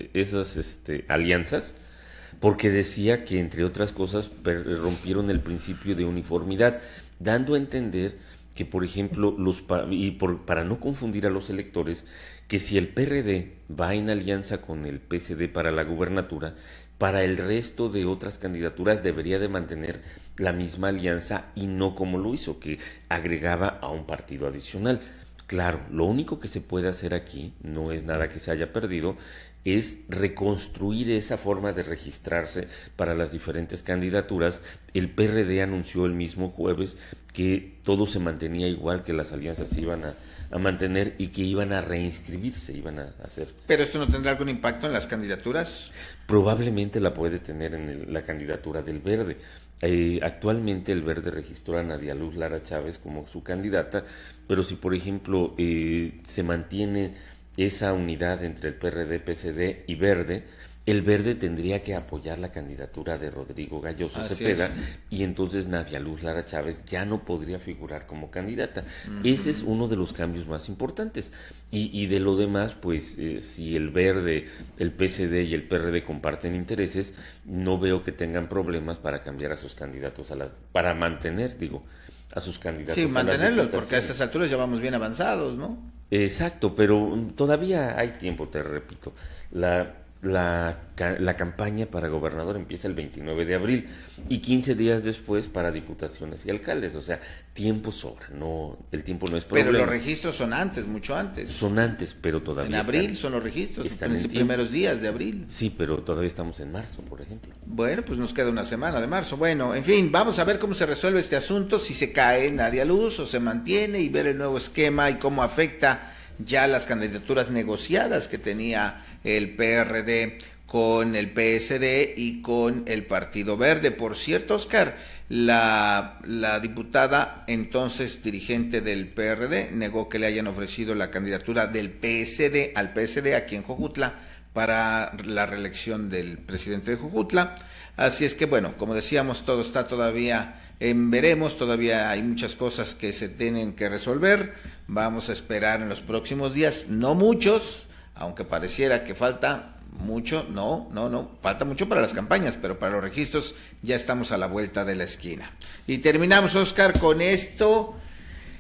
alianzas, porque decía que, entre otras cosas, rompieron el principio de uniformidad, dando a entender que, por ejemplo, para no confundir a los electores, que si el PRD va en alianza con el PSD para la gubernatura, para el resto de otras candidaturas debería de mantener la misma alianza y no como lo hizo, que agregaba a un partido adicional. Claro, lo único que se puede hacer aquí, no es nada que se haya perdido, es reconstruir esa forma de registrarse para las diferentes candidaturas. El PRD anunció el mismo jueves que todo se mantenía igual, que las alianzas se iban a mantener y que iban a reinscribirse, iban a hacer. ¿Pero esto no tendrá algún impacto en las candidaturas? Probablemente la puede tener en la candidatura del Verde. Actualmente el Verde registró a Nadia Luz Lara Chávez como su candidata, pero si por ejemplo se mantiene esa unidad entre el PRD, PSD y Verde, el Verde tendría que apoyar la candidatura de Rodrigo Galloso Cepeda, y entonces Nadia Luz Lara Chávez ya no podría figurar como candidata. Ese es uno de los cambios más importantes. Y de lo demás, pues si el Verde, el PSD y el PRD comparten intereses, no veo que tengan problemas para cambiar a sus candidatos, para mantener, a sus candidatos. Sí, mantenerlos, porque a estas alturas ya vamos bien avanzados, ¿no? Exacto, pero todavía hay tiempo, te repito. La campaña para gobernador empieza el 29 de abril y 15 días después para diputaciones y alcaldes, o sea, tiempo sobra, el tiempo no es problema. Pero los registros son antes, mucho antes. Son antes, pero todavía en abril son los registros, están en los primeros días de abril. Sí, pero todavía estamos en marzo, por ejemplo. Bueno, pues nos queda una semana de marzo. Bueno, en fin, vamos a ver cómo se resuelve este asunto, si se cae Nadia Luz o se mantiene, y ver el nuevo esquema y cómo afecta ya las candidaturas negociadas que tenía el PRD con el PSD y con el Partido Verde. Por cierto, Oscar, la diputada, entonces dirigente del PRD, negó que le hayan ofrecido la candidatura del PSD al PSD aquí en Jojutla para la reelección del presidente de Jojutla. Así es que, bueno, como decíamos, todo está todavía en veremos, todavía hay muchas cosas que se tienen que resolver. Vamos a esperar en los próximos días, no muchos, aunque pareciera que falta mucho, no, falta mucho para las campañas, pero para los registros ya estamos a la vuelta de la esquina. Y terminamos, Oscar, con esto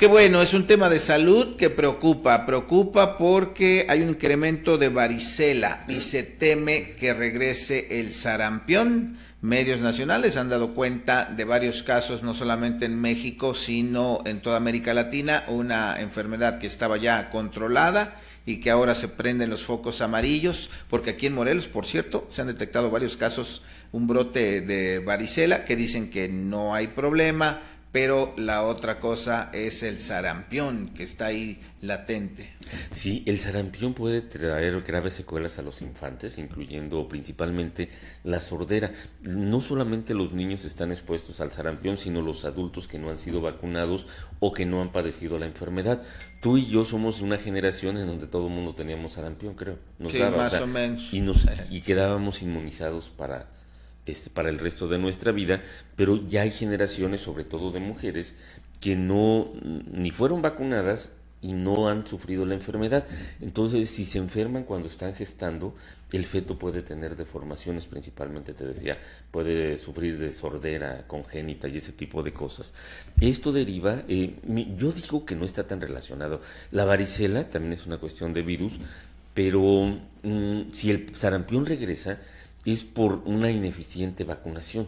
Qué bueno, es un tema de salud que preocupa porque hay un incremento de varicela y se teme que regrese el sarampión. Medios nacionales han dado cuenta de varios casos, no solamente en México, sino en toda América Latina, una enfermedad que estaba ya controlada y que ahora se prenden los focos amarillos, porque aquí en Morelos, por cierto, se han detectado varios casos, un brote de varicela que dicen que no hay problema, pero la otra cosa es el sarampión, que está ahí latente. Sí, el sarampión puede traer graves secuelas a los infantes, incluyendo principalmente la sordera. No solamente los niños están expuestos al sarampión, sino los adultos que no han sido vacunados o que no han padecido la enfermedad. Tú y yo somos una generación en donde todo el mundo teníamos sarampión, creo. Sí, más o menos. Y quedábamos inmunizados para el resto de nuestra vida, pero ya hay generaciones, sobre todo de mujeres, que ni fueron vacunadas y no han sufrido la enfermedad. Entonces, si se enferman cuando están gestando, el feto puede tener deformaciones, principalmente, te decía, puede sufrir de sordera congénita y ese tipo de cosas. Esto deriva, yo digo que no está tan relacionado. La varicela también es una cuestión de virus, pero si el sarampión regresa, es por una ineficiente vacunación.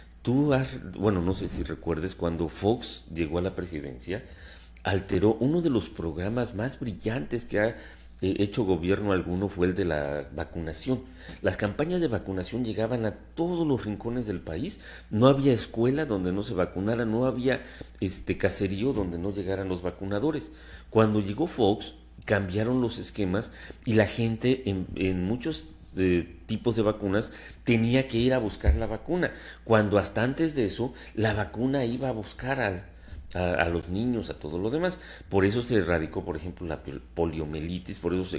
No sé si recuerdes, cuando Fox llegó a la presidencia, alteró uno de los programas más brillantes que ha hecho gobierno alguno, fue el de la vacunación. Las campañas de vacunación llegaban a todos los rincones del país, no había escuela donde no se vacunara, no había caserío donde no llegaran los vacunadores. Cuando llegó Fox, cambiaron los esquemas y la gente en muchos tipos de vacunas tenía que ir a buscar la vacuna, cuando hasta antes de eso la vacuna iba a buscar a los niños, a todo lo demás. Por eso se erradicó, por ejemplo, la poliomielitis, por eso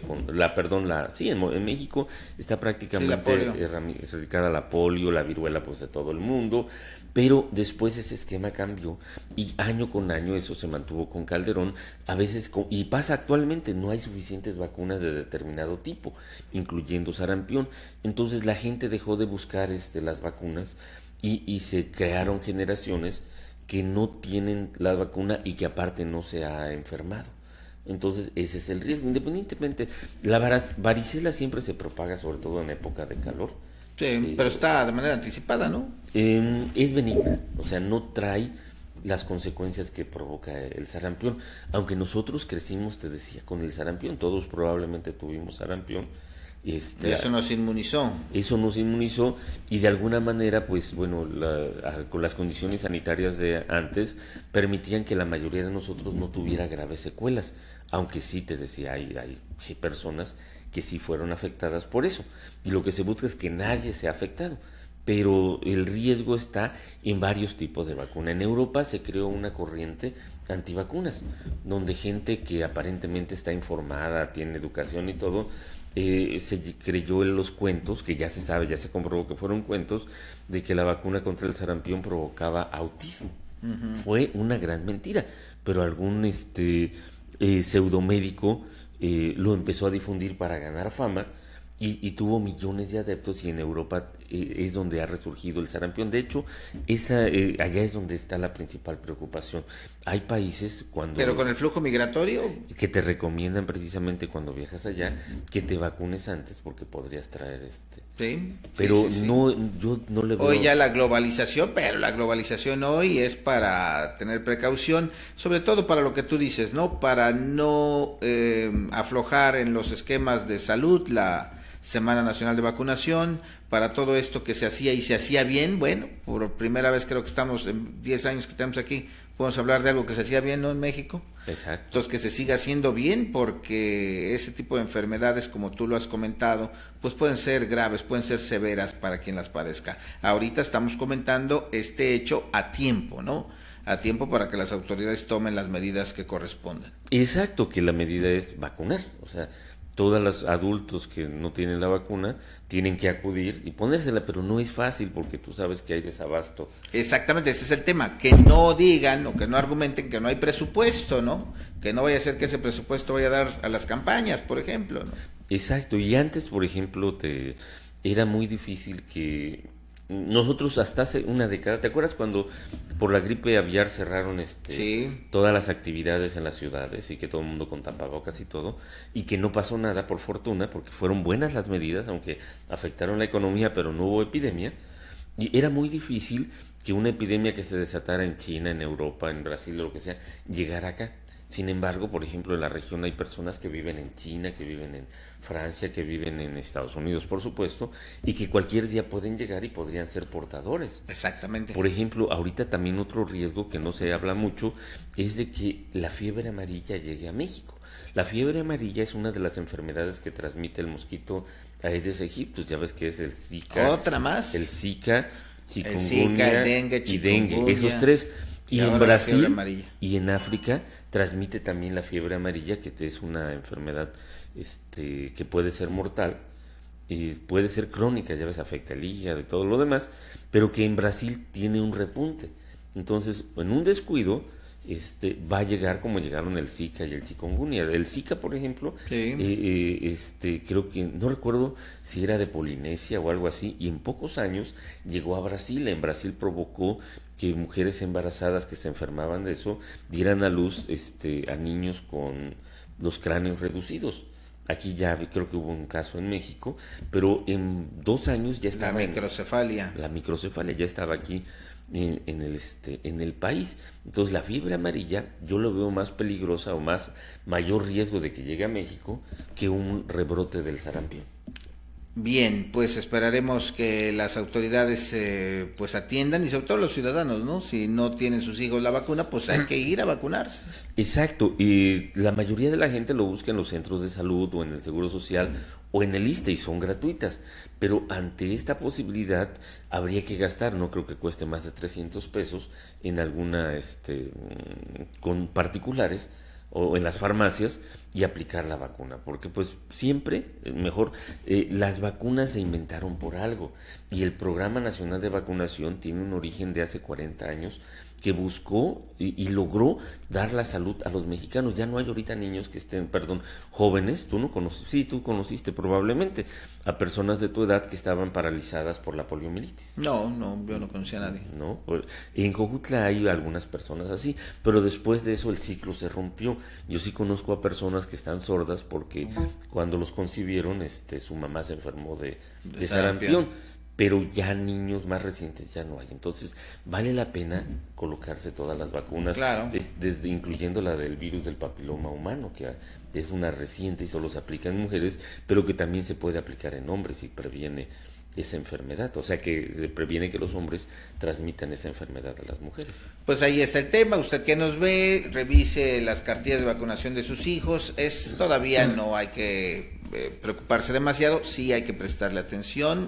en México está prácticamente erradicada la polio, la viruela pues de todo el mundo, pero después ese esquema cambió y año con año eso se mantuvo con Calderón, a veces y pasa actualmente, no hay suficientes vacunas de determinado tipo, incluyendo sarampión. Entonces la gente dejó de buscar las vacunas y se crearon generaciones que no tienen la vacuna y que aparte no se ha enfermado. Entonces ese es el riesgo. Independientemente, la varicela siempre se propaga, sobre todo en época de calor. Sí, pero está de manera anticipada, ¿no? Es benigna, o sea, no trae las consecuencias que provoca el sarampión. Aunque nosotros crecimos, te decía, con el sarampión, todos probablemente tuvimos sarampión. Y eso nos inmunizó. Eso nos inmunizó y de alguna manera, pues bueno, con las condiciones sanitarias de antes, permitían que la mayoría de nosotros no tuviera graves secuelas, aunque sí, te decía, hay personas que sí fueron afectadas por eso, y lo que se busca es que nadie sea afectado, pero el riesgo está en varios tipos de vacuna. En Europa se creó una corriente antivacunas, donde gente que aparentemente está informada, tiene educación y todo, se creyó en los cuentos, que ya se sabe, ya se comprobó que fueron cuentos, de que la vacuna contra el sarampión provocaba autismo. Uh-huh. Fue una gran mentira, pero algún pseudomédico lo empezó a difundir para ganar fama y tuvo millones de adeptos, y en Europa es donde ha resurgido el sarampión. De hecho, allá es donde está la principal preocupación. Hay países ¿Pero con el flujo migratorio? Que te recomiendan precisamente cuando viajas allá que te vacunes antes porque podrías traer Sí. Pero sí. Yo no le veo... Hoy ya la globalización, pero la globalización hoy es para tener precaución, sobre todo para lo que tú dices, ¿no? Para no aflojar en los esquemas de salud, la Semana Nacional de Vacunación, para todo esto que se hacía y se hacía bien. Bueno, por primera vez creo que estamos en 10 años que estamos aquí, podemos hablar de algo que se hacía bien, ¿no? En México. Exacto. Entonces, que se siga haciendo bien, porque ese tipo de enfermedades, como tú lo has comentado, pues pueden ser graves, pueden ser severas para quien las padezca. Ahorita estamos comentando este hecho a tiempo, ¿no? A tiempo para que las autoridades tomen las medidas que correspondan. Exacto, que la medida es vacunar, o sea, todos los adultos que no tienen la vacuna tienen que acudir y ponérsela, pero no es fácil porque tú sabes que hay desabasto. Exactamente, ese es el tema, que no digan o que no argumenten que no hay presupuesto, ¿no? Que no vaya a ser que ese presupuesto vaya a dar a las campañas, por ejemplo, ¿no? Exacto, y antes, por ejemplo, era muy difícil que nosotros hasta hace una década, ¿te acuerdas cuando por la gripe aviar cerraron todas las actividades en las ciudades y que todo el mundo con tapabocas y todo, y que no pasó nada por fortuna, porque fueron buenas las medidas, aunque afectaron la economía, pero no hubo epidemia, y era muy difícil que una epidemia que se desatara en China, en Europa, en Brasil o lo que sea, llegara acá? Sin embargo, por ejemplo, en la región hay personas que viven en China, que viven en Francia, que viven en Estados Unidos, por supuesto, y que cualquier día pueden llegar y podrían ser portadores. Exactamente. Por ejemplo, ahorita también otro riesgo que no se habla mucho es de que la fiebre amarilla llegue a México. La fiebre amarilla es una de las enfermedades que transmite el mosquito Aedes aegyptus, ya ves que es el Zika. ¿Otra más? El Zika, chikungunya el dengue, esos tres. Y en Brasil y en África transmite también la fiebre amarilla, que es una enfermedad que puede ser mortal y puede ser crónica, ya ves, afecta el hígado y todo lo demás, pero que en Brasil tiene un repunte. Entonces, en un descuido, va a llegar como llegaron el Zika y el chikungunya. El Zika, por ejemplo, creo que, no recuerdo si era de Polinesia o algo así, y en pocos años llegó a Brasil. En Brasil provocó que mujeres embarazadas que se enfermaban de eso dieran a luz a niños con los cráneos reducidos. Aquí ya creo que hubo un caso en México, pero en 2 años ya estaba la microcefalia ya estaba aquí en el país. Entonces la fiebre amarilla yo lo veo más peligrosa o mayor riesgo de que llegue a México que un rebrote del sarampión. Bien, pues esperaremos que las autoridades pues atiendan, y sobre todo los ciudadanos, ¿no? Si no tienen sus hijos la vacuna, pues hay que ir a vacunarse. Exacto, y la mayoría de la gente lo busca en los centros de salud o en el Seguro Social o en el ISSSTE y son gratuitas, pero ante esta posibilidad habría que gastar, no creo que cueste más de 300 pesos en alguna, con particulares o en las farmacias, y aplicar la vacuna, porque pues siempre mejor, las vacunas se inventaron por algo, y el Programa Nacional de Vacunación tiene un origen de hace 40 años que buscó y logró dar la salud a los mexicanos. Ya no hay ahorita niños que estén, jóvenes, tú no conoces, sí, tú conociste probablemente a personas de tu edad que estaban paralizadas por la poliomielitis. No, yo no conocía a nadie. No, en Jojutla hay algunas personas así, pero después de eso el ciclo se rompió. Yo sí conozco a personas que están sordas porque cuando los concibieron, su mamá se enfermó de sarampión. Pero ya niños más recientes ya no hay. Entonces vale la pena colocarse todas las vacunas, claro, desde incluyendo la del virus del papiloma humano, que es una reciente y solo se aplica en mujeres, pero que también se puede aplicar en hombres y previene esa enfermedad, o sea que previene que los hombres transmitan esa enfermedad a las mujeres. Pues ahí está el tema. Usted que nos ve, revise las cartillas de vacunación de sus hijos. Todavía no hay que preocuparse demasiado, sí hay que prestarle atención,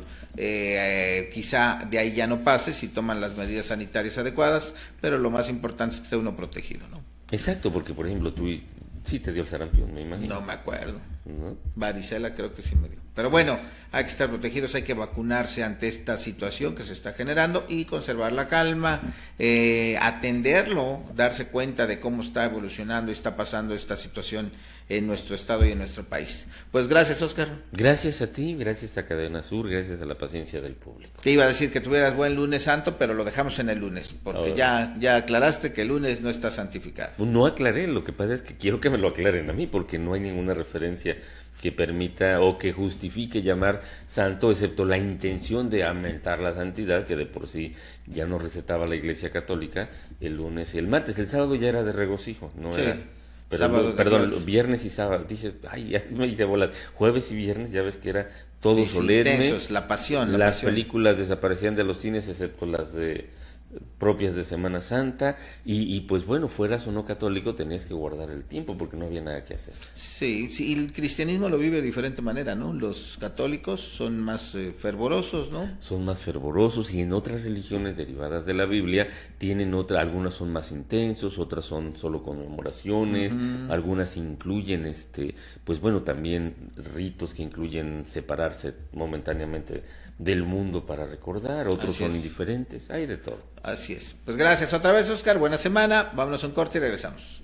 quizá de ahí ya no pase si toman las medidas sanitarias adecuadas, pero lo más importante es que esté uno protegido, ¿no? Exacto, porque por ejemplo tú sí te dio el sarampión, me imagino. No me acuerdo. ¿No? Varicela creo que sí me dio. Pero bueno, hay que estar protegidos, hay que vacunarse ante esta situación que se está generando y conservar la calma, atenderlo, darse cuenta de cómo está evolucionando y está pasando esta situación en nuestro estado y en nuestro país. Pues gracias, Óscar. Gracias a ti, gracias a Cadena Sur, gracias a la paciencia del público. Te iba a decir que tuvieras buen lunes santo, pero lo dejamos en el lunes, porque ya aclaraste que el lunes no está santificado. No aclaré, lo que pasa es que quiero que me lo aclaren a mí, porque no hay ninguna referencia que permita o que justifique llamar santo, excepto la intención de aumentar la santidad, que de por sí ya no recetaba la Iglesia Católica el lunes y el martes. El sábado ya era de regocijo, no sí. Era... Perdón, viernes y sábado, dije, ya me hice bolas. Jueves y viernes, ya ves que era todo solemne. Intensos, la pasión. Las películas desaparecían de los cines, excepto las propias de Semana Santa, y pues bueno, fueras o no católico tenías que guardar el tiempo porque no había nada que hacer. Sí, y el cristianismo lo vive de diferente manera, ¿no? Los católicos son más fervorosos, ¿no? Son más fervorosos, y en otras religiones derivadas de la Biblia tienen algunas son más intensos, otras son solo conmemoraciones, algunas incluyen pues bueno, también ritos que incluyen separarse momentáneamente del mundo para recordar, otros son indiferentes, hay de todo. Así es. Pues gracias otra vez, Óscar, buena semana, vámonos a un corte y regresamos.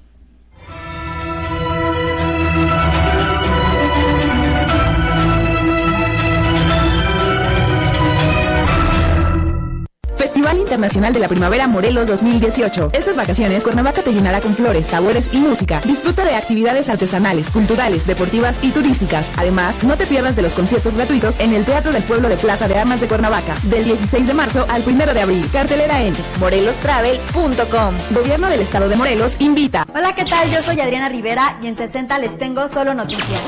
Internacional de la Primavera Morelos 2018. Estas vacaciones, Cuernavaca te llenará con flores, sabores y música. Disfruta de actividades artesanales, culturales, deportivas y turísticas. Además, no te pierdas de los conciertos gratuitos en el Teatro del Pueblo de Plaza de Armas de Cuernavaca, del 16 de marzo al 1 de abril. Cartelera en morelostravel.com. Gobierno del Estado de Morelos invita. Hola, ¿qué tal? Yo soy Adriana Rivera y en 60 les tengo solo noticias.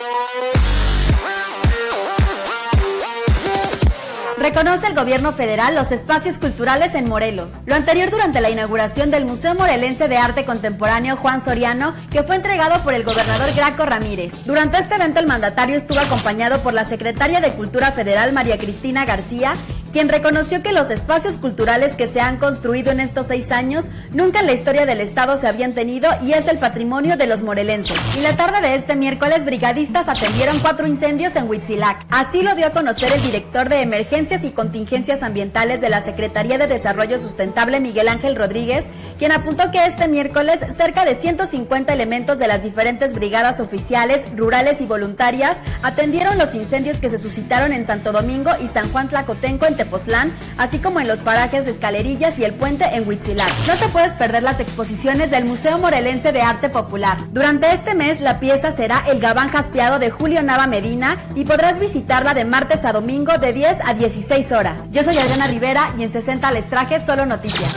Reconoce el gobierno federal los espacios culturales en Morelos. Lo anterior durante la inauguración del Museo Morelense de Arte Contemporáneo Juan Soriano, que fue entregado por el gobernador Graco Ramírez. Durante este evento el mandatario estuvo acompañado por la secretaria de Cultura Federal María Cristina García, quien reconoció que los espacios culturales que se han construido en estos 6 años nunca en la historia del estado se habían tenido y es el patrimonio de los morelenses. Y la tarde de este miércoles, brigadistas atendieron 4 incendios en Huitzilac. Así lo dio a conocer el director de Emergencias y Contingencias Ambientales de la Secretaría de Desarrollo Sustentable, Miguel Ángel Rodríguez, quien apuntó que este miércoles cerca de 150 elementos de las diferentes brigadas oficiales, rurales y voluntarias atendieron los incendios que se suscitaron en Santo Domingo y San Juan Tlacotenco en Tepoztlán, así como en los parajes de Escalerillas y El Puente en Huitzilac. No te puedes perder las exposiciones del Museo Morelense de Arte Popular. Durante este mes la pieza será El Gabán Jaspeado de Julio Nava Medina y podrás visitarla de martes a domingo de 10 a 16 horas. Yo soy Adriana Rivera y en 60 les traje solo noticias.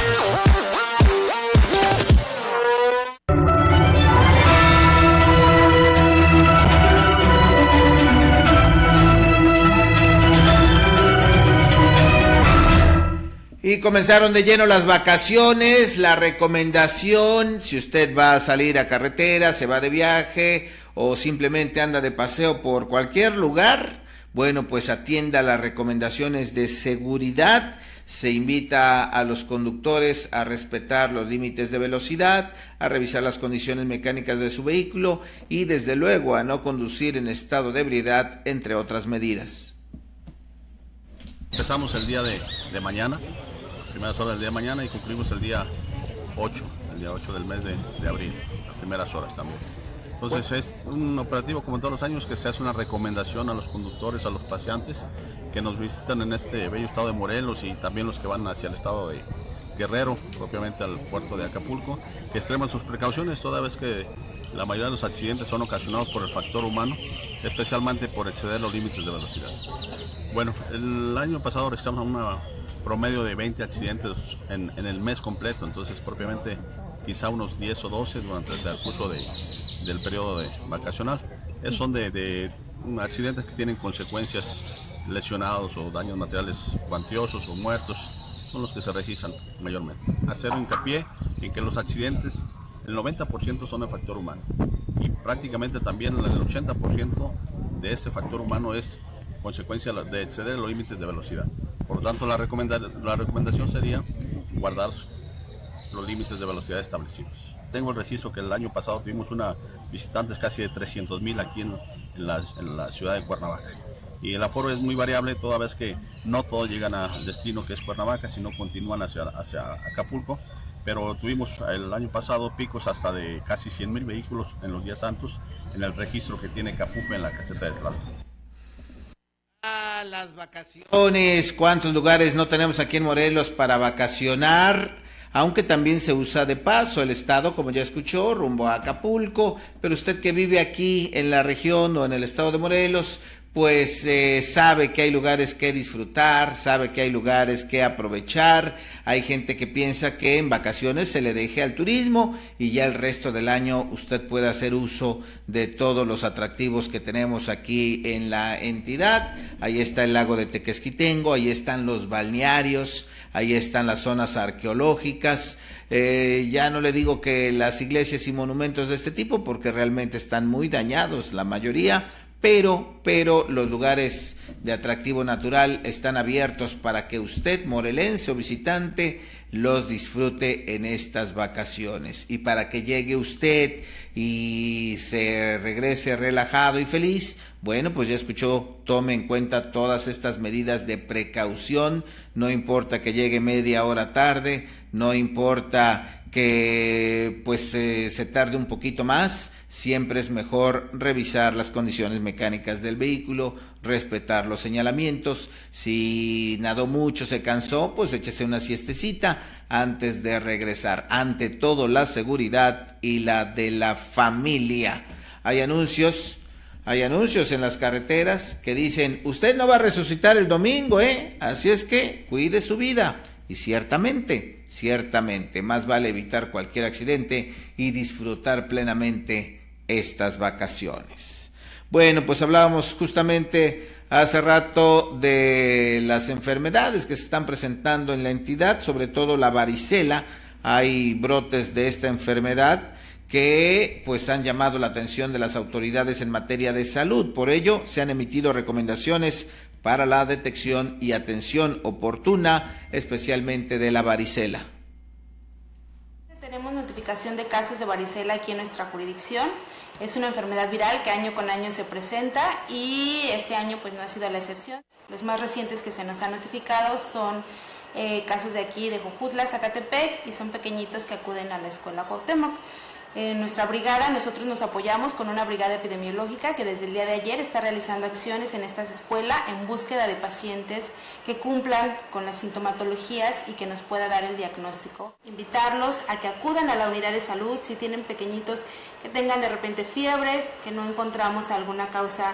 Y comenzaron de lleno las vacaciones. La recomendación, si usted va a salir a carretera, se va de viaje o simplemente anda de paseo por cualquier lugar, bueno, pues atienda las recomendaciones de seguridad. Se invita a los conductores a respetar los límites de velocidad, a revisar las condiciones mecánicas de su vehículo y desde luego a no conducir en estado de ebriedad, entre otras medidas. Empezamos el día de mañana, primeras horas del día de mañana, y concluimos el día 8 del mes de abril, las primeras horas también. Entonces es un operativo como todos los años que se hace una recomendación a los conductores, a los paseantes que nos visitan en este bello estado de Morelos y también los que van hacia el estado de Guerrero, propiamente al puerto de Acapulco, que extremen sus precauciones toda vez que la mayoría de los accidentes son ocasionados por el factor humano, especialmente por exceder los límites de velocidad. Bueno, el año pasado registramos un promedio de 20 accidentes en el mes completo, entonces propiamente quizá unos 10 o 12 durante el curso del periodo vacacional. Esos son de accidentes que tienen consecuencias, lesionados o daños materiales cuantiosos o muertos, son los que se registran mayormente. Hacer hincapié en que los accidentes, el 90% son de factor humano y prácticamente también el 80% de ese factor humano es consecuencia de exceder los límites de velocidad. Por lo tanto, la recomendación sería guardar los límites de velocidad establecidos. Tengo el registro que el año pasado tuvimos visitantes casi de 300,000 aquí en la ciudad de Cuernavaca. Y el aforo es muy variable, toda vez que no todos llegan al destino que es Cuernavaca, sino continúan hacia Acapulco. Pero tuvimos el año pasado picos hasta de casi 100,000 vehículos en los días santos en el registro que tiene Capufe en la caseta de Tlalpan. Las vacaciones, ¿cuántos lugares no tenemos aquí en Morelos para vacacionar? Aunque también se usa de paso el estado, como ya escuchó, rumbo a Acapulco, pero usted que vive aquí en la región o en el estado de Morelos, pues sabe que hay lugares que disfrutar, sabe que hay lugares que aprovechar. Hay gente que piensa que en vacaciones se le deje al turismo y ya el resto del año usted puede hacer uso de todos los atractivos que tenemos aquí en la entidad. Ahí está el lago de Tequesquitengo, ahí están los balnearios, ahí están las zonas arqueológicas. Ya no le digo que las iglesias y monumentos de este tipo, porque realmente están muy dañados la mayoría, pero los lugares de atractivo natural están abiertos para que usted, morelense o visitante, los disfrute en estas vacaciones. Y para que llegue usted y se regrese relajado y feliz, bueno, pues ya escuchó, tome en cuenta todas estas medidas de precaución. No importa que llegue media hora tarde, no importa que pues se tarde un poquito más, siempre es mejor revisar las condiciones mecánicas del del vehículo, respetar los señalamientos. Si nadó mucho, se cansó, pues échese una siestecita antes de regresar. Ante todo, la seguridad y la de la familia. Hay anuncios en las carreteras que dicen, usted no va a resucitar el domingo, así es que cuide su vida. Y ciertamente, más vale evitar cualquier accidente y disfrutar plenamente estas vacaciones. Bueno, pues hablábamos justamente hace rato de las enfermedades que se están presentando en la entidad, sobre todo la varicela. Hay brotes de esta enfermedad que pues han llamado la atención de las autoridades en materia de salud. Por ello, se han emitido recomendaciones para la detección y atención oportuna, especialmente de la varicela. Tenemos notificación de casos de varicela aquí en nuestra jurisdicción. Es una enfermedad viral que año con año se presenta y este año pues no ha sido la excepción. Los más recientes que se nos han notificado son casos de aquí de Jojutla, Zacatepec, y son pequeñitos que acuden a la escuela Cuauhtémoc. En nuestra brigada nosotros nos apoyamos con una brigada epidemiológica que desde el día de ayer está realizando acciones en esta escuela en búsqueda de pacientes que cumplan con las sintomatologías y que nos pueda dar el diagnóstico. Invitarlos a que acudan a la unidad de salud si tienen pequeñitos que tengan de repente fiebre, que no encontramos alguna causa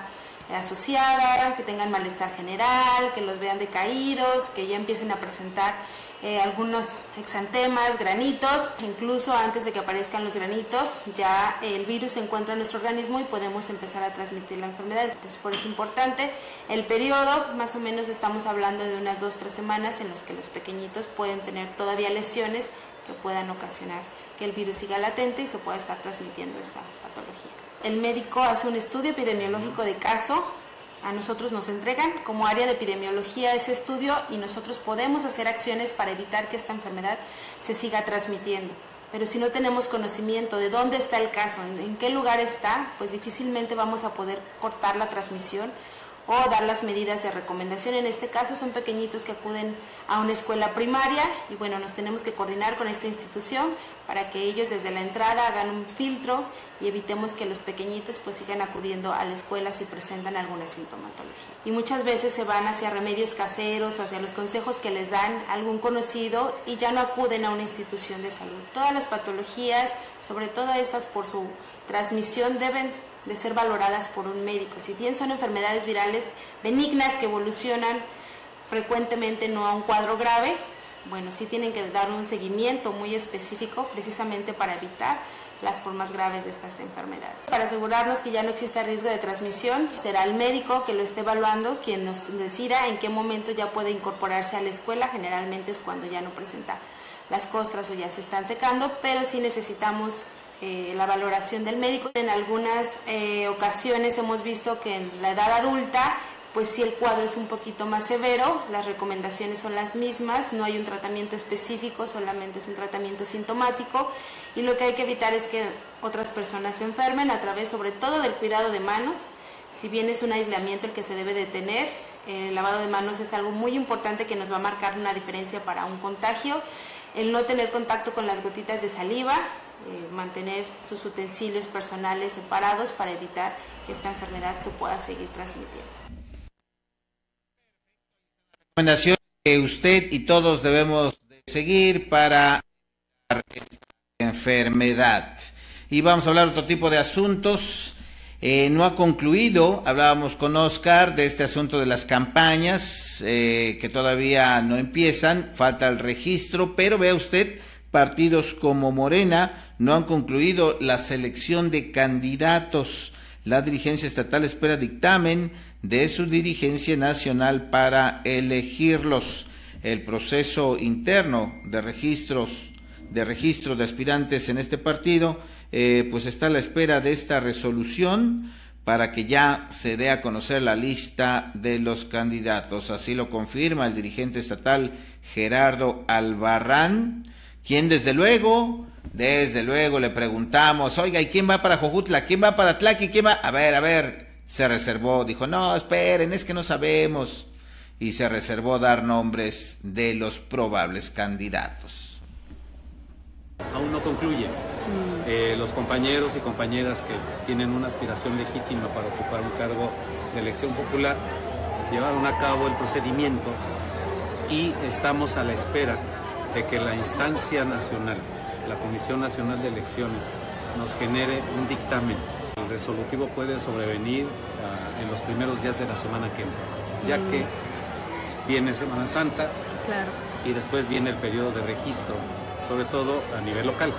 asociada, que tengan malestar general, que los vean decaídos, que ya empiecen a presentar algunos exantemas, granitos. Incluso antes de que aparezcan los granitos, ya el virus se encuentra en nuestro organismo y podemos empezar a transmitir la enfermedad. Entonces, por eso es importante el periodo. Más o menos estamos hablando de unas 2-3 semanas en los que los pequeñitos pueden tener todavía lesiones que puedan ocasionar que el virus siga latente y se pueda estar transmitiendo esta patología. El médico hace un estudio epidemiológico de caso. A nosotros nos entregan como área de epidemiología ese estudio y nosotros podemos hacer acciones para evitar que esta enfermedad se siga transmitiendo. Pero si no tenemos conocimiento de dónde está el caso, en qué lugar está, pues difícilmente vamos a poder cortar la transmisión o dar las medidas de recomendación. En este caso son pequeñitos que acuden a una escuela primaria y bueno, nos tenemos que coordinar con esta institución para que ellos desde la entrada hagan un filtro y evitemos que los pequeñitos pues sigan acudiendo a la escuela si presentan alguna sintomatología. Y muchas veces se van hacia remedios caseros o hacia los consejos que les dan algún conocido y ya no acuden a una institución de salud. Todas las patologías, sobre todo estas por su transmisión, deben de ser valoradas por un médico. Si bien son enfermedades virales benignas que evolucionan frecuentemente no a un cuadro grave, bueno, sí tienen que dar un seguimiento muy específico precisamente para evitar las formas graves de estas enfermedades. Para asegurarnos que ya no exista riesgo de transmisión, será el médico que lo esté evaluando quien nos decida en qué momento ya puede incorporarse a la escuela. Generalmente es cuando ya no presenta las costras o ya se están secando, pero sí necesitamos la valoración del médico. En algunas ocasiones hemos visto que en la edad adulta, pues si el cuadro es un poquito más severo, las recomendaciones son las mismas, no hay un tratamiento específico, solamente es un tratamiento sintomático y lo que hay que evitar es que otras personas se enfermen a través sobre todo del cuidado de manos. Si bien es un aislamiento el que se debe de tener, el lavado de manos es algo muy importante que nos va a marcar una diferencia para un contagio. El no tener contacto con las gotitas de saliva, mantener sus utensilios personales separados para evitar que esta enfermedad se pueda seguir transmitiendo. Recomendaciones que usted y todos debemos de seguir para esta enfermedad. Y vamos a hablar de otro tipo de asuntos. No ha concluido, hablábamos con Oscar de este asunto de las campañas que todavía no empiezan, falta el registro, pero vea usted, partidos como Morena no han concluido la selección de candidatos. La dirigencia estatal espera dictamen de su dirigencia nacional para elegirlos. El proceso interno de registro de aspirantes en este partido, pues está a la espera de esta resolución para que ya se dé a conocer la lista de los candidatos. Así lo confirma el dirigente estatal Gerardo Albarrán, quien desde luego le preguntamos, oiga, ¿y quién va para Jojutla? ¿Quién va para Tlaqui? ¿Quién va? A ver, se reservó, dijo, no, esperen, es que no sabemos, y se reservó dar nombres de los probables candidatos. Aún no concluye. los compañeros y compañeras que tienen una aspiración legítima para ocupar un cargo de elección popular llevaron a cabo el procedimiento y estamos a la espera de que la instancia nacional, la Comisión Nacional de Elecciones, nos genere un dictamen. El resolutivo puede sobrevenir en los primeros días de la semana que entra, ya que viene Semana Santa, claro, y después viene el periodo de registro, sobre todo a nivel local.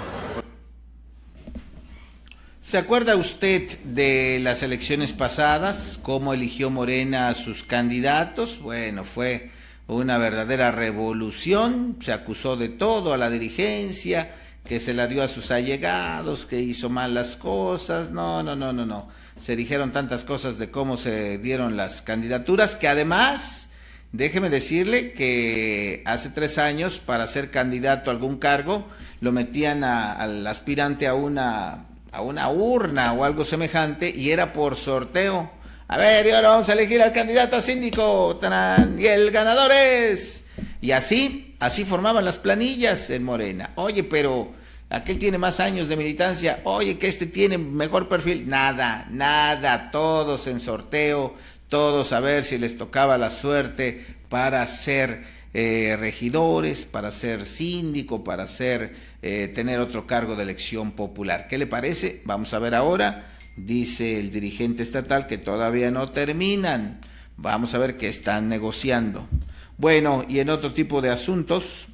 ¿Se acuerda usted de las elecciones pasadas? ¿Cómo eligió Morena a sus candidatos? Bueno, fue una verdadera revolución. Se acusó de todo a la dirigencia, que se la dio a sus allegados, que hizo mal las cosas. No. Se dijeron tantas cosas de cómo se dieron las candidaturas, que además, déjeme decirle que hace 3 años, para ser candidato a algún cargo, lo metían al aspirante a una urna o algo semejante, y era por sorteo. A ver, y ahora vamos a elegir al candidato a síndico, ¡tarán! Y el ganador es... Y así formaban las planillas en Morena. Oye, pero aquel tiene más años de militancia, oye, que este tiene mejor perfil. Nada, todos en sorteo, todos a ver si les tocaba la suerte para ser regidores, para ser síndico, para tener otro cargo de elección popular. ¿Qué le parece? Vamos a ver ahora. Dice el dirigente estatal que todavía no terminan. Vamos a ver qué están negociando. Bueno, y en otro tipo de asuntos,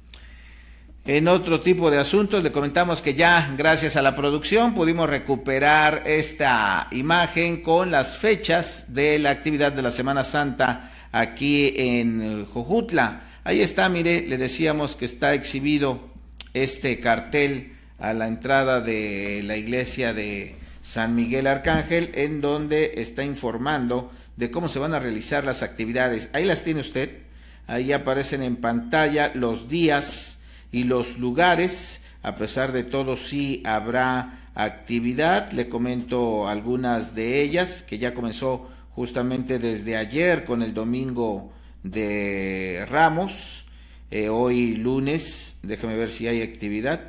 le comentamos que ya, gracias a la producción, pudimos recuperar esta imagen con las fechas de la actividad de la Semana Santa aquí en Jojutla. Ahí está, mire, le decíamos que está exhibido este cartel a la entrada de la iglesia de San Miguel Arcángel, en donde está informando de cómo se van a realizar las actividades. Ahí las tiene usted, ahí aparecen en pantalla los días y los lugares. A pesar de todo, sí habrá actividad. Le comento algunas de ellas, que ya comenzó justamente desde ayer con el domingo de Ramos. Hoy lunes, déjeme ver si hay actividad.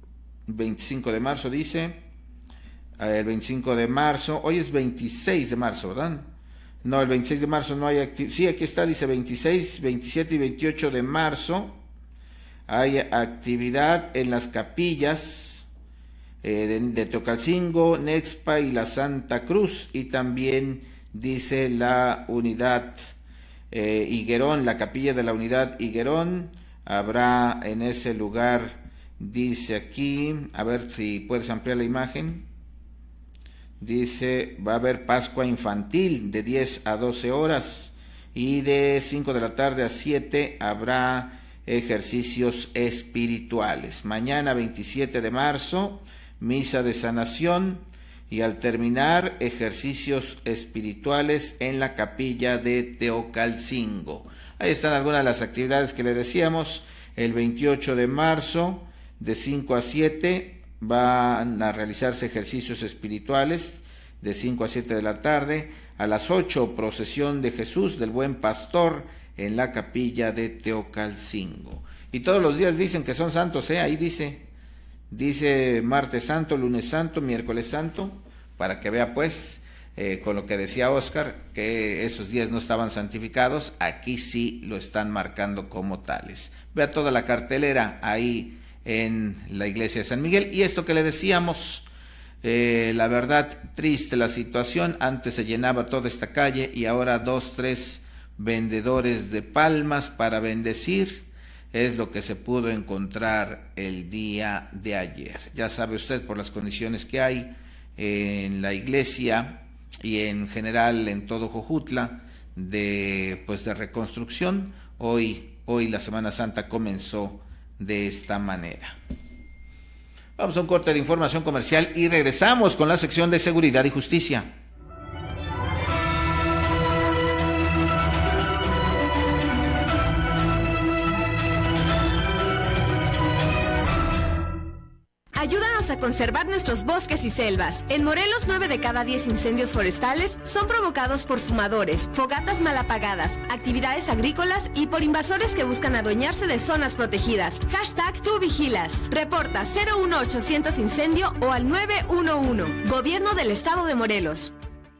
25 de marzo dice. El 25 de marzo, hoy es 26 de marzo, ¿verdad? No, el 26 de marzo no hay actividad. Sí, aquí está, dice 26, 27 y 28 de marzo. Hay actividad en las capillas de Teocalcingo, Nexpa y la Santa Cruz. Y también dice la unidad Higuerón, la capilla de la unidad Higuerón. Habrá en ese lugar, dice aquí, a ver si puedes ampliar la imagen. Dice, va a haber Pascua Infantil de 10 a 12 horas y de 5 de la tarde a 7 habrá ejercicios espirituales. Mañana 27 de marzo, misa de sanación y al terminar ejercicios espirituales en la capilla de Teocalcingo. Ahí están algunas de las actividades que le decíamos. El 28 de marzo de 5 a 7 van a realizarse ejercicios espirituales de 5 a 7 de la tarde. A las 8, procesión de Jesús del Buen Pastor en la capilla de Teocalcingo. Y todos los días dicen que son santos, ahí dice martes santo, lunes santo, miércoles santo, para que vea pues, con lo que decía Oscar, que esos días no estaban santificados, aquí sí lo están marcando como tales. Vea toda la cartelera ahí en la iglesia de San Miguel. Y esto que le decíamos, la verdad, triste la situación. Antes se llenaba toda esta calle y ahora 2, 3 vendedores de palmas para bendecir es lo que se pudo encontrar el día de ayer. Ya sabe usted, por las condiciones que hay en la iglesia y en general en todo Jojutla de reconstrucción. Hoy la Semana Santa comenzó de esta manera. Vamos a un corte de información comercial y regresamos con la sección de Seguridad y Justicia. Ayúdanos a conservar nuestros bosques y selvas. En Morelos, 9 de cada 10 incendios forestales son provocados por fumadores, fogatas mal apagadas, actividades agrícolas y por invasores que buscan adueñarse de zonas protegidas. Hashtag Tú Vigilas. Reporta 01800 incendio o al 911. Gobierno del Estado de Morelos.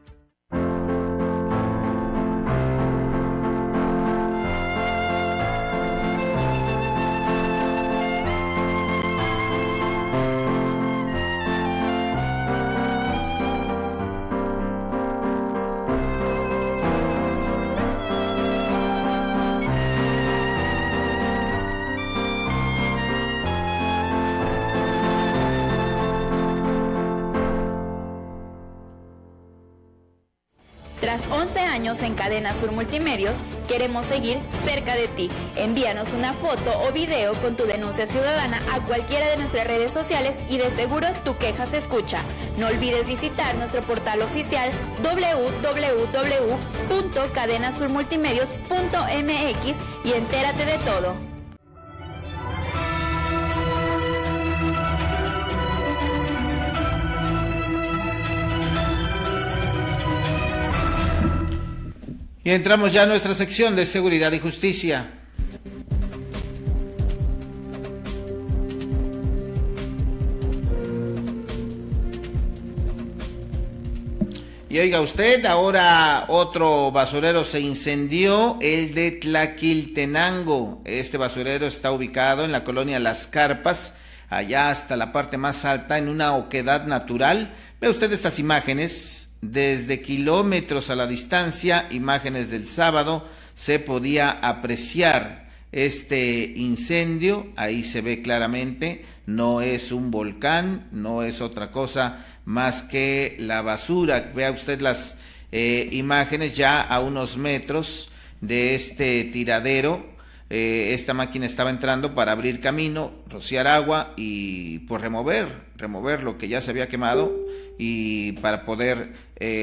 Tras 11 años en Cadena Sur Multimedios, queremos seguir cerca de ti. Envíanos una foto o video con tu denuncia ciudadana a cualquiera de nuestras redes sociales y de seguro tu queja se escucha. No olvides visitar nuestro portal oficial www.cadenasurmultimedios.mx y entérate de todo. Y entramos ya a nuestra sección de seguridad y justicia. Y oiga usted, ahora otro basurero se incendió, el de Tlaquiltenango. Este basurero está ubicado en la colonia Las Carpas, allá hasta la parte más alta, en una oquedad natural. Ve usted estas imágenes. Desde kilómetros a la distancia, imágenes del sábado, se podía apreciar este incendio. Ahí se ve claramente, no es un volcán, no es otra cosa más que la basura. Vea usted las imágenes ya a unos metros de este tiradero. Esta máquina estaba entrando para abrir camino, rociar agua y pues remover lo que ya se había quemado y para poder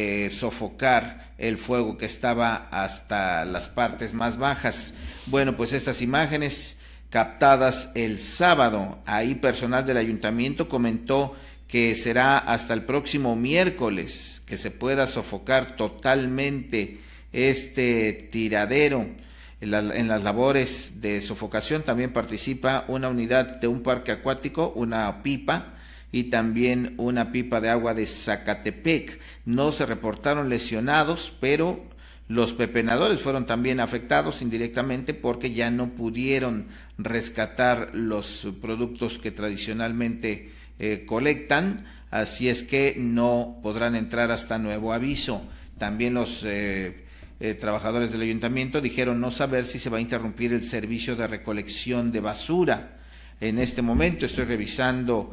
sofocar el fuego que estaba hasta las partes más bajas. Bueno, pues estas imágenes captadas el sábado, ahí personal del ayuntamiento comentó que será hasta el próximo miércoles que se pueda sofocar totalmente este tiradero. En las labores de sofocación también participa una unidad de un parque acuático, una pipa y también una pipa de agua de Zacatepec. No se reportaron lesionados, pero los pepenadores fueron también afectados indirectamente porque ya no pudieron rescatar los productos que tradicionalmente colectan, así es que no podrán entrar hasta nuevo aviso. También los trabajadores del ayuntamiento dijeron no saber si se va a interrumpir el servicio de recolección de basura. En este momento estoy revisando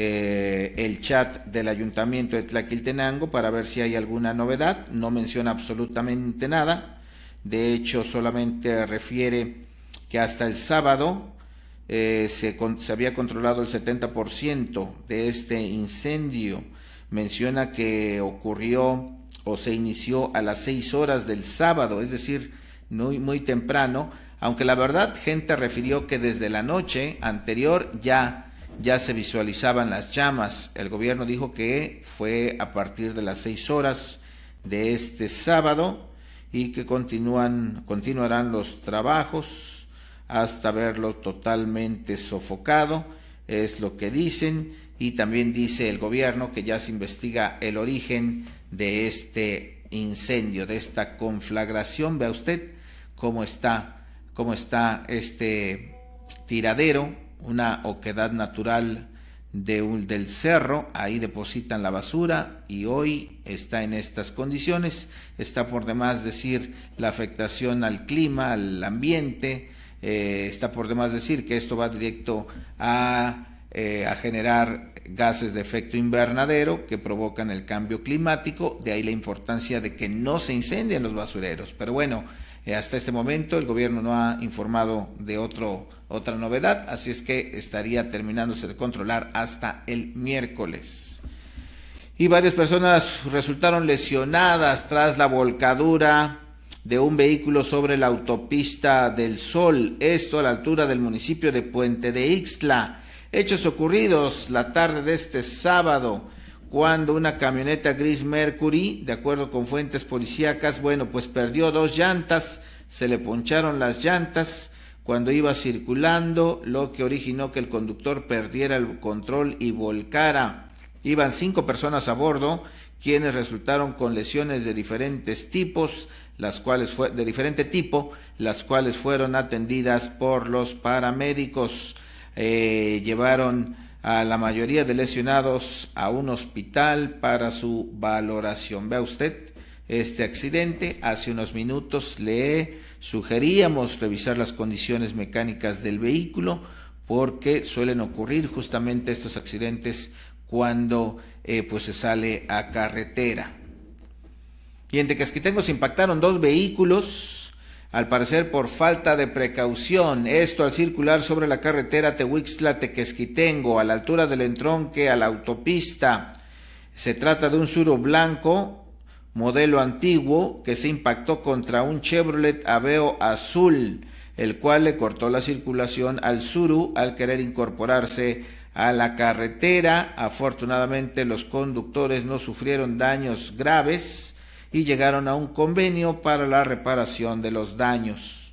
el chat del ayuntamiento de Tlaquiltenango para ver si hay alguna novedad. No menciona absolutamente nada. De hecho, solamente refiere que hasta el sábado se había controlado el 70% de este incendio. Menciona que ocurrió o se inició a las 6 horas del sábado, es decir, muy temprano, aunque la verdad gente refirió que desde la noche anterior ya se visualizaban las llamas. El gobierno dijo que fue a partir de las 6 horas de este sábado y que continuarán los trabajos hasta verlo totalmente sofocado, es lo que dicen, y también dice el gobierno que ya se investiga el origen de este incendio, de esta conflagración. Vea usted cómo está este tiradero, una oquedad natural del cerro. Ahí depositan la basura y hoy está en estas condiciones. Está por demás decir la afectación al clima, al ambiente. Está por demás decir que esto va directo a generar gases de efecto invernadero que provocan el cambio climático. De ahí la importancia de que no se incendien los basureros. Pero bueno, hasta este momento el gobierno no ha informado de otra novedad, así es que estaría terminándose de controlar hasta el miércoles. Y varias personas resultaron lesionadas tras la volcadura de un vehículo sobre la autopista del Sol, esto a la altura del municipio de Puente de Ixtla. Hechos ocurridos la tarde de este sábado, cuando una camioneta gris Mercury, de acuerdo con fuentes policíacas, bueno, pues perdió 2 llantas, se le poncharon las llantas cuando iba circulando, lo que originó que el conductor perdiera el control y volcara. Iban 5 personas a bordo, quienes resultaron con lesiones de diferentes tipos, las cuales fueron atendidas por los paramédicos. Llevaron a la mayoría de lesionados a un hospital para su valoración. Vea usted este accidente. Hace unos minutos le sugeríamos revisar las condiciones mecánicas del vehículo, porque suelen ocurrir justamente estos accidentes cuando pues se sale a carretera. Y en Tequesquitengo se impactaron 2 vehículos, al parecer por falta de precaución. Esto al circular sobre la carretera Tehuixtla-Tequesquitengo, a la altura del entronque a la autopista. Se trata de un Suru blanco, modelo antiguo, que se impactó contra un Chevrolet Aveo azul, el cual le cortó la circulación al Suru al querer incorporarse a la carretera. Afortunadamente los conductores no sufrieron daños graves y llegaron a un convenio para la reparación de los daños.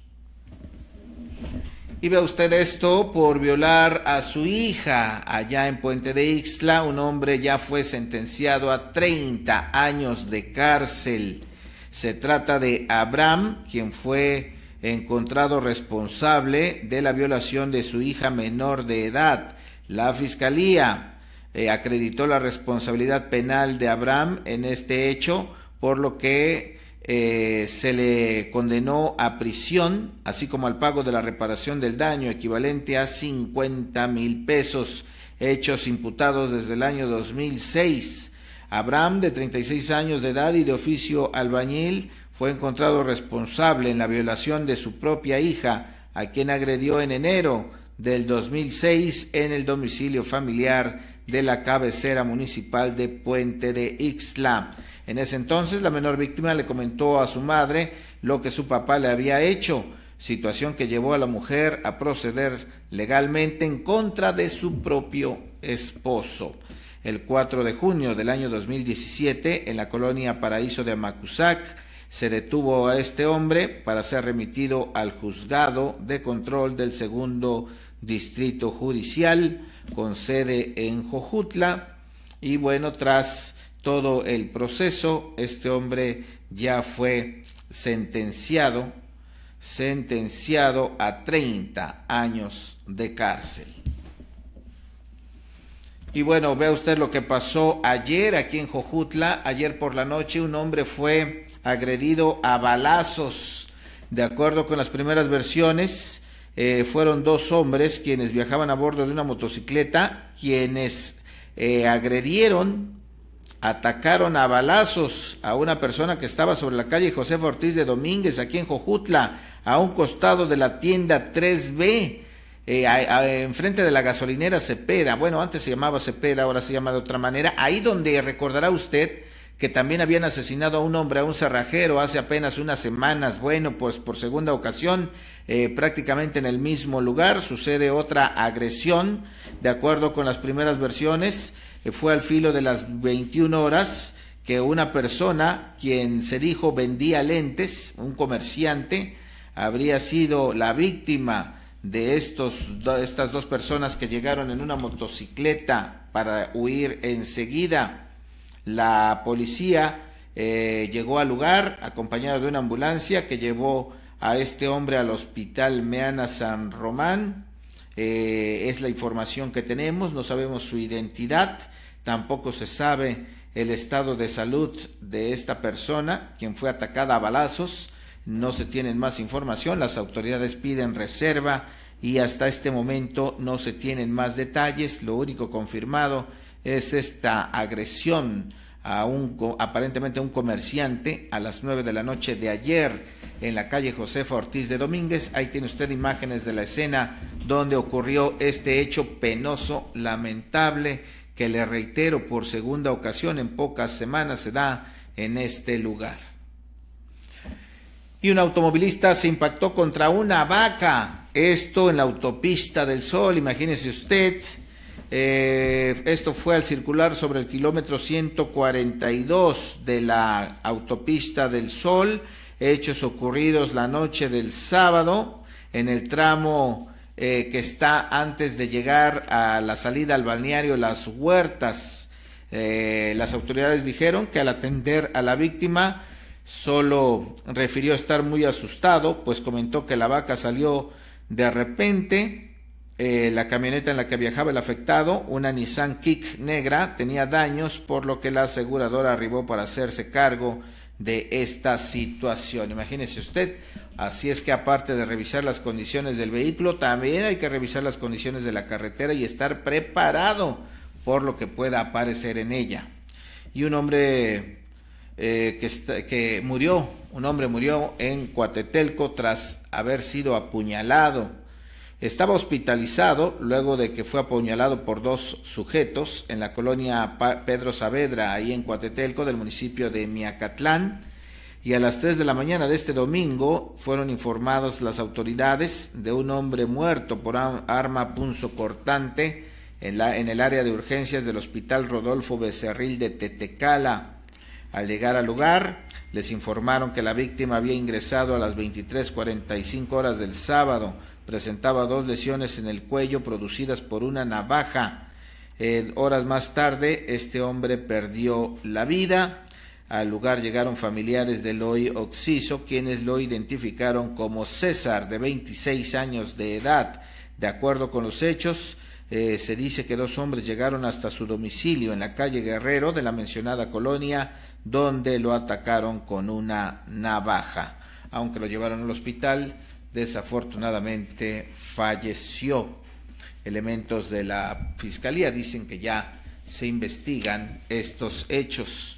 Y vea usted esto, por violar a su hija allá en Puente de Ixtla, un hombre ya fue sentenciado a 30 años de cárcel. Se trata de Abraham, quien fue encontrado responsable de la violación de su hija menor de edad. La Fiscalía acreditó la responsabilidad penal de Abraham en este hecho, por lo que se le condenó a prisión, así como al pago de la reparación del daño equivalente a 50,000 pesos, hechos imputados desde el año 2006. Abraham, de 36 años de edad y de oficio albañil, fue encontrado responsable en la violación de su propia hija, a quien agredió en enero del 2006 en el domicilio familiar de la cabecera municipal de Puente de Ixtla. En ese entonces, la menor víctima le comentó a su madre lo que su papá le había hecho, situación que llevó a la mujer a proceder legalmente en contra de su propio esposo. El 4 de junio del año 2017, en la colonia Paraíso de Amacuzac, se detuvo a este hombre para ser remitido al juzgado de control del segundo distrito judicial, con sede en Jojutla. Y bueno, tras todo el proceso, este hombre ya fue sentenciado a 30 años de cárcel. Y bueno, vea usted lo que pasó ayer aquí en Jojutla. Ayer por la noche un hombre fue agredido a balazos. De acuerdo con las primeras versiones, fueron 2 hombres quienes viajaban a bordo de una motocicleta, quienes atacaron a balazos a una persona que estaba sobre la calle Josefa Ortiz de Domínguez, aquí en Jojutla, a un costado de la tienda 3B, enfrente de la gasolinera Cepeda. Bueno, antes se llamaba Cepeda, ahora se llama de otra manera. Ahí donde recordará usted que también habían asesinado a un hombre, a un cerrajero, hace apenas unas semanas. Bueno, pues por segunda ocasión, prácticamente en el mismo lugar, sucede otra agresión. De acuerdo con las primeras versiones, fue al filo de las 21 horas que una persona, quien se dijo vendía lentes, un comerciante, habría sido la víctima de estas 2 personas que llegaron en una motocicleta para huir enseguida. La policía llegó al lugar acompañado de una ambulancia que llevó a este hombre al hospital Meana San Román. Es la información que tenemos, no sabemos su identidad, tampoco se sabe el estado de salud de esta persona, quien fue atacada a balazos. No se tienen más información, las autoridades piden reserva y hasta este momento no se tienen más detalles. Lo único confirmado es esta agresión a aparentemente a un comerciante a las 9 de la noche de ayer en la calle Josefa Ortiz de Domínguez. Ahí tiene usted imágenes de la escena donde ocurrió este hecho penoso, lamentable, que le reitero por segunda ocasión en pocas semanas se da en este lugar. Y un automovilista se impactó contra una vaca, esto en la autopista del Sol. Imagínese usted, Esto fue al circular sobre el kilómetro 142 de la autopista del Sol, hechos ocurridos la noche del sábado en el tramo que está antes de llegar a la salida al balneario Las Huertas. Las autoridades dijeron que al atender a la víctima solo refirió estar muy asustado, pues comentó que la vaca salió de repente. La camioneta en la que viajaba el afectado, una Nissan Kick negra, tenía daños, por lo que la aseguradora arribó para hacerse cargo de esta situación. Imagínese usted, así es que aparte de revisar las condiciones del vehículo, también hay que revisar las condiciones de la carretera y estar preparado por lo que pueda aparecer en ella. Y un hombre un hombre murió en Coatetelco tras haber sido apuñalado. Estaba hospitalizado luego de que fue apuñalado por 2 sujetos en la colonia Pedro Saavedra, ahí en Coatetelco, del municipio de Miacatlán, y a las 3 de la mañana de este domingo fueron informadas las autoridades de un hombre muerto por arma punzocortante en el área de urgencias del Hospital Rodolfo Becerril de Tetecala. Al llegar al lugar, les informaron que la víctima había ingresado a las 23:45 horas del sábado. Presentaba 2 lesiones en el cuello producidas por una navaja. Horas más tarde, este hombre perdió la vida. Al lugar llegaron familiares de Eloy Oxiso, quienes lo identificaron como César, de 26 años de edad. De acuerdo con los hechos, se dice que 2 hombres llegaron hasta su domicilio en la calle Guerrero de la mencionada colonia, donde lo atacaron con una navaja. Aunque lo llevaron al hospital, desafortunadamente falleció. Elementos de la fiscalía dicen que ya se investigan estos hechos.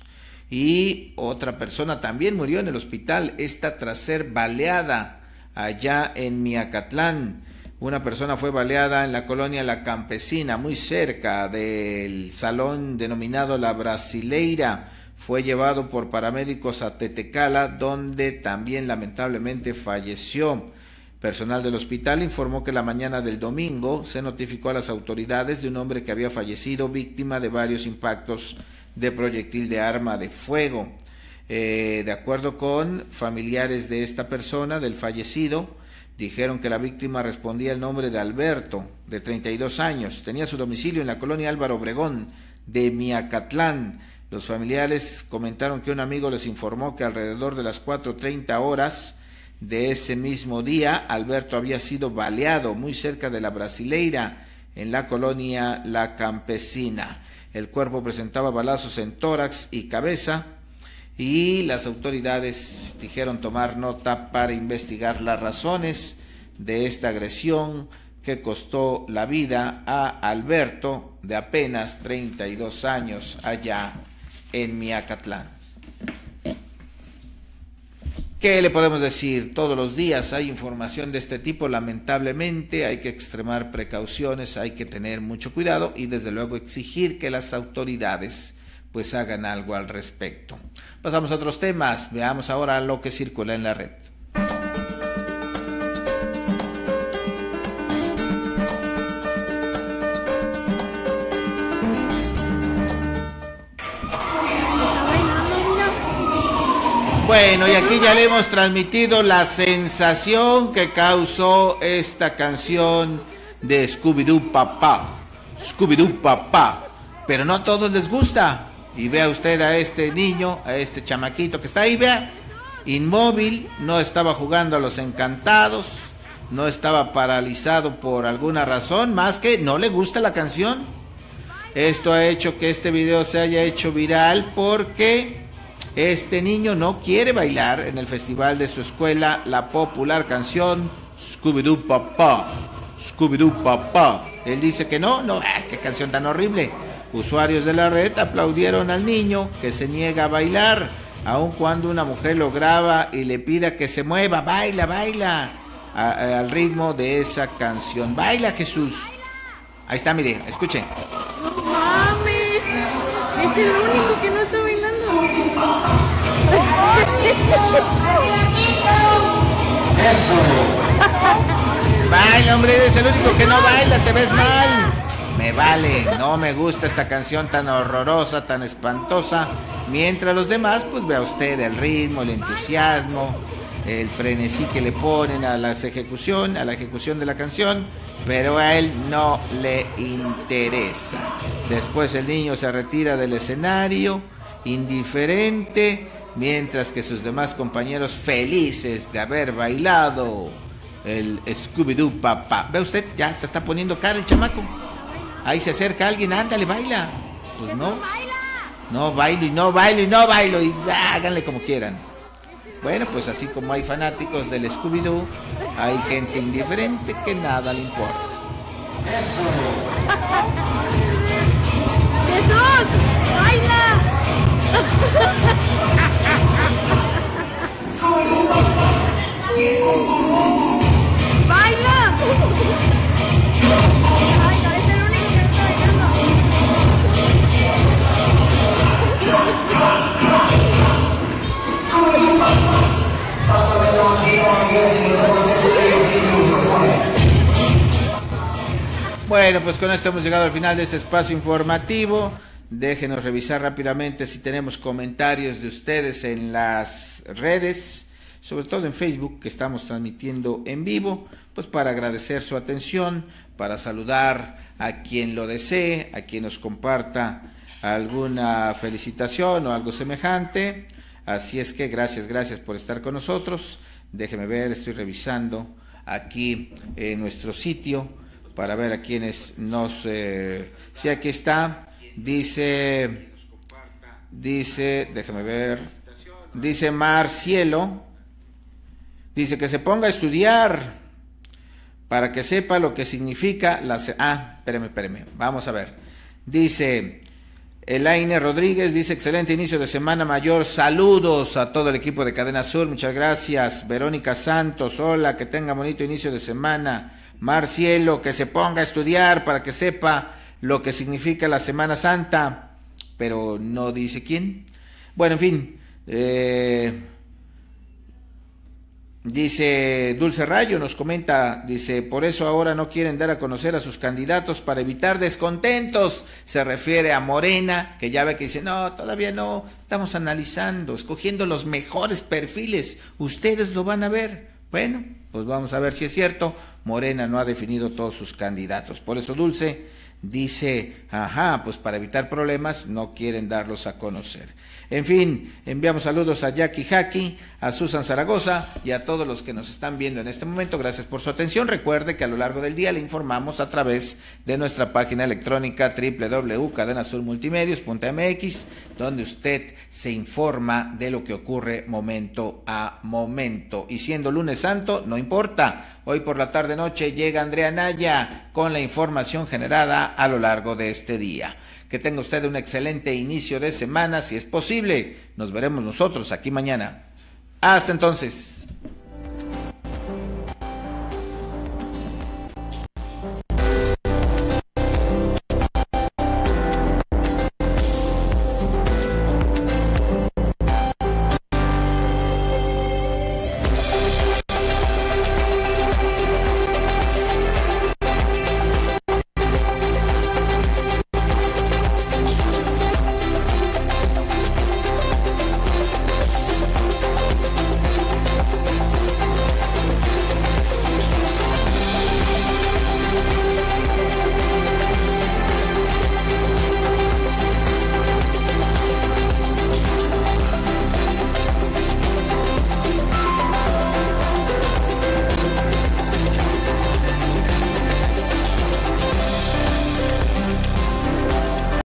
Y otra persona también murió en el hospital, esta tras ser baleada allá en Miacatlán. Una persona fue baleada en la colonia La Campesina, muy cerca del salón denominado La Brasileira. Fue llevado por paramédicos a Tetecala, donde también lamentablemente falleció. Personal del hospital informó que la mañana del domingo se notificó a las autoridades de un hombre que había fallecido víctima de varios impactos de proyectil de arma de fuego. De acuerdo con familiares de esta persona, del fallecido, dijeron que la víctima respondía el nombre de Alberto, de 32 años. Tenía su domicilio en la colonia Álvaro Obregón de Miacatlán. Los familiares comentaron que un amigo les informó que alrededor de las 4:30 horas de ese mismo día, Alberto había sido baleado muy cerca de la Brasileira, en la colonia La Campesina. El cuerpo presentaba balazos en tórax y cabeza, y las autoridades dijeron tomar nota para investigar las razones de esta agresión que costó la vida a Alberto, de apenas 32 años, allá en Miacatlán. ¿Qué le podemos decir? Todos los días hay información de este tipo, lamentablemente hay que extremar precauciones, hay que tener mucho cuidado y desde luego exigir que las autoridades pues hagan algo al respecto. Pasamos a otros temas, veamos ahora lo que circula en la red. Bueno, y aquí ya le hemos transmitido la sensación que causó esta canción de Scooby-Doo Papá, Scooby-Doo Papá, pero no a todos les gusta. Y vea usted a este niño, a este chamaquito que está ahí, vea, inmóvil, no estaba jugando a los encantados, no estaba paralizado por alguna razón, más que no le gusta la canción. Esto ha hecho que este video se haya hecho viral porque este niño no quiere bailar en el festival de su escuela la popular canción Scooby-Doo Papá, Scooby-Doo Papá. Él dice que no, qué canción tan horrible. Usuarios de la red aplaudieron al niño que se niega a bailar, aun cuando una mujer lo graba y le pida que se mueva, baila, al ritmo de esa canción. Baila, Jesús. Ahí está, mire, escuche. No mames, es el único que no está bailando. Baila, hombre, eres el único que no baila, te ves mal. me vale, no me gusta esta canción tan horrorosa, tan espantosa. Mientras los demás, pues vea usted el ritmo, el entusiasmo, el frenesí que le ponen a la ejecución de la canción, pero a él no le interesa. Después el niño se retira del escenario, indiferente, mientras que sus demás compañeros felices de haber bailado el Scooby-Doo papá. ¿Ve usted? Ya se está poniendo cara el chamaco. Ahí se acerca alguien, ándale, baila. Pues no. No bailo y no bailo y no bailo y háganle como quieran. Bueno, pues así como hay fanáticos del Scooby-Doo, hay gente indiferente que nada le importa. ¡Jesús! ¡Baila! ¡Baila! ¡Ay, no, es el único que está bailando! Bueno, pues con esto hemos llegado al final de este espacio informativo. Déjenos revisar rápidamente si tenemos comentarios de ustedes en las redes, sobre todo en Facebook, que estamos transmitiendo en vivo, pues para agradecer su atención, para saludar a quien lo desee, a quien nos comparta alguna felicitación o algo semejante. Así es que gracias por estar con nosotros. Déjeme ver, estoy revisando aquí en nuestro sitio para ver a quienes nos... sí, aquí está. Dice, déjame ver, dice Marcielo, dice que se ponga a estudiar para que sepa lo que significa la... espérame, vamos a ver. Dice Elaine Rodríguez, dice excelente inicio de semana mayor, saludos a todo el equipo de Cadena Sur, muchas gracias. Verónica Santos, hola, que tenga bonito inicio de semana. Marcielo, que se ponga a estudiar para que sepa lo que significa la Semana Santa, pero no dice quién. Bueno, en fin, dice Dulce Rayo, nos comenta, dice, por eso ahora no quieren dar a conocer a sus candidatos para evitar descontentos. Se refiere a Morena, que ya ve que dice, no, todavía no, estamos analizando, escogiendo los mejores perfiles, ustedes lo van a ver. Bueno, pues vamos a ver si es cierto. Morena no ha definido todos sus candidatos, por eso Dulce dice, pues para evitar problemas no quieren darlos a conocer. En fin, enviamos saludos a Jackie Jackie, a Susan Zaragoza y a todos los que nos están viendo en este momento. Gracias por su atención. Recuerde que a lo largo del día le informamos a través de nuestra página electrónica www.cadenasurmultimedios.mx, donde usted se informa de lo que ocurre momento a momento. Y siendo lunes santo, no importa. Hoy por la tarde-noche llega Andrea Naya con la información generada a lo largo de este día. Que tenga usted un excelente inicio de semana, si es posible. Nos veremos nosotros aquí mañana. Hasta entonces.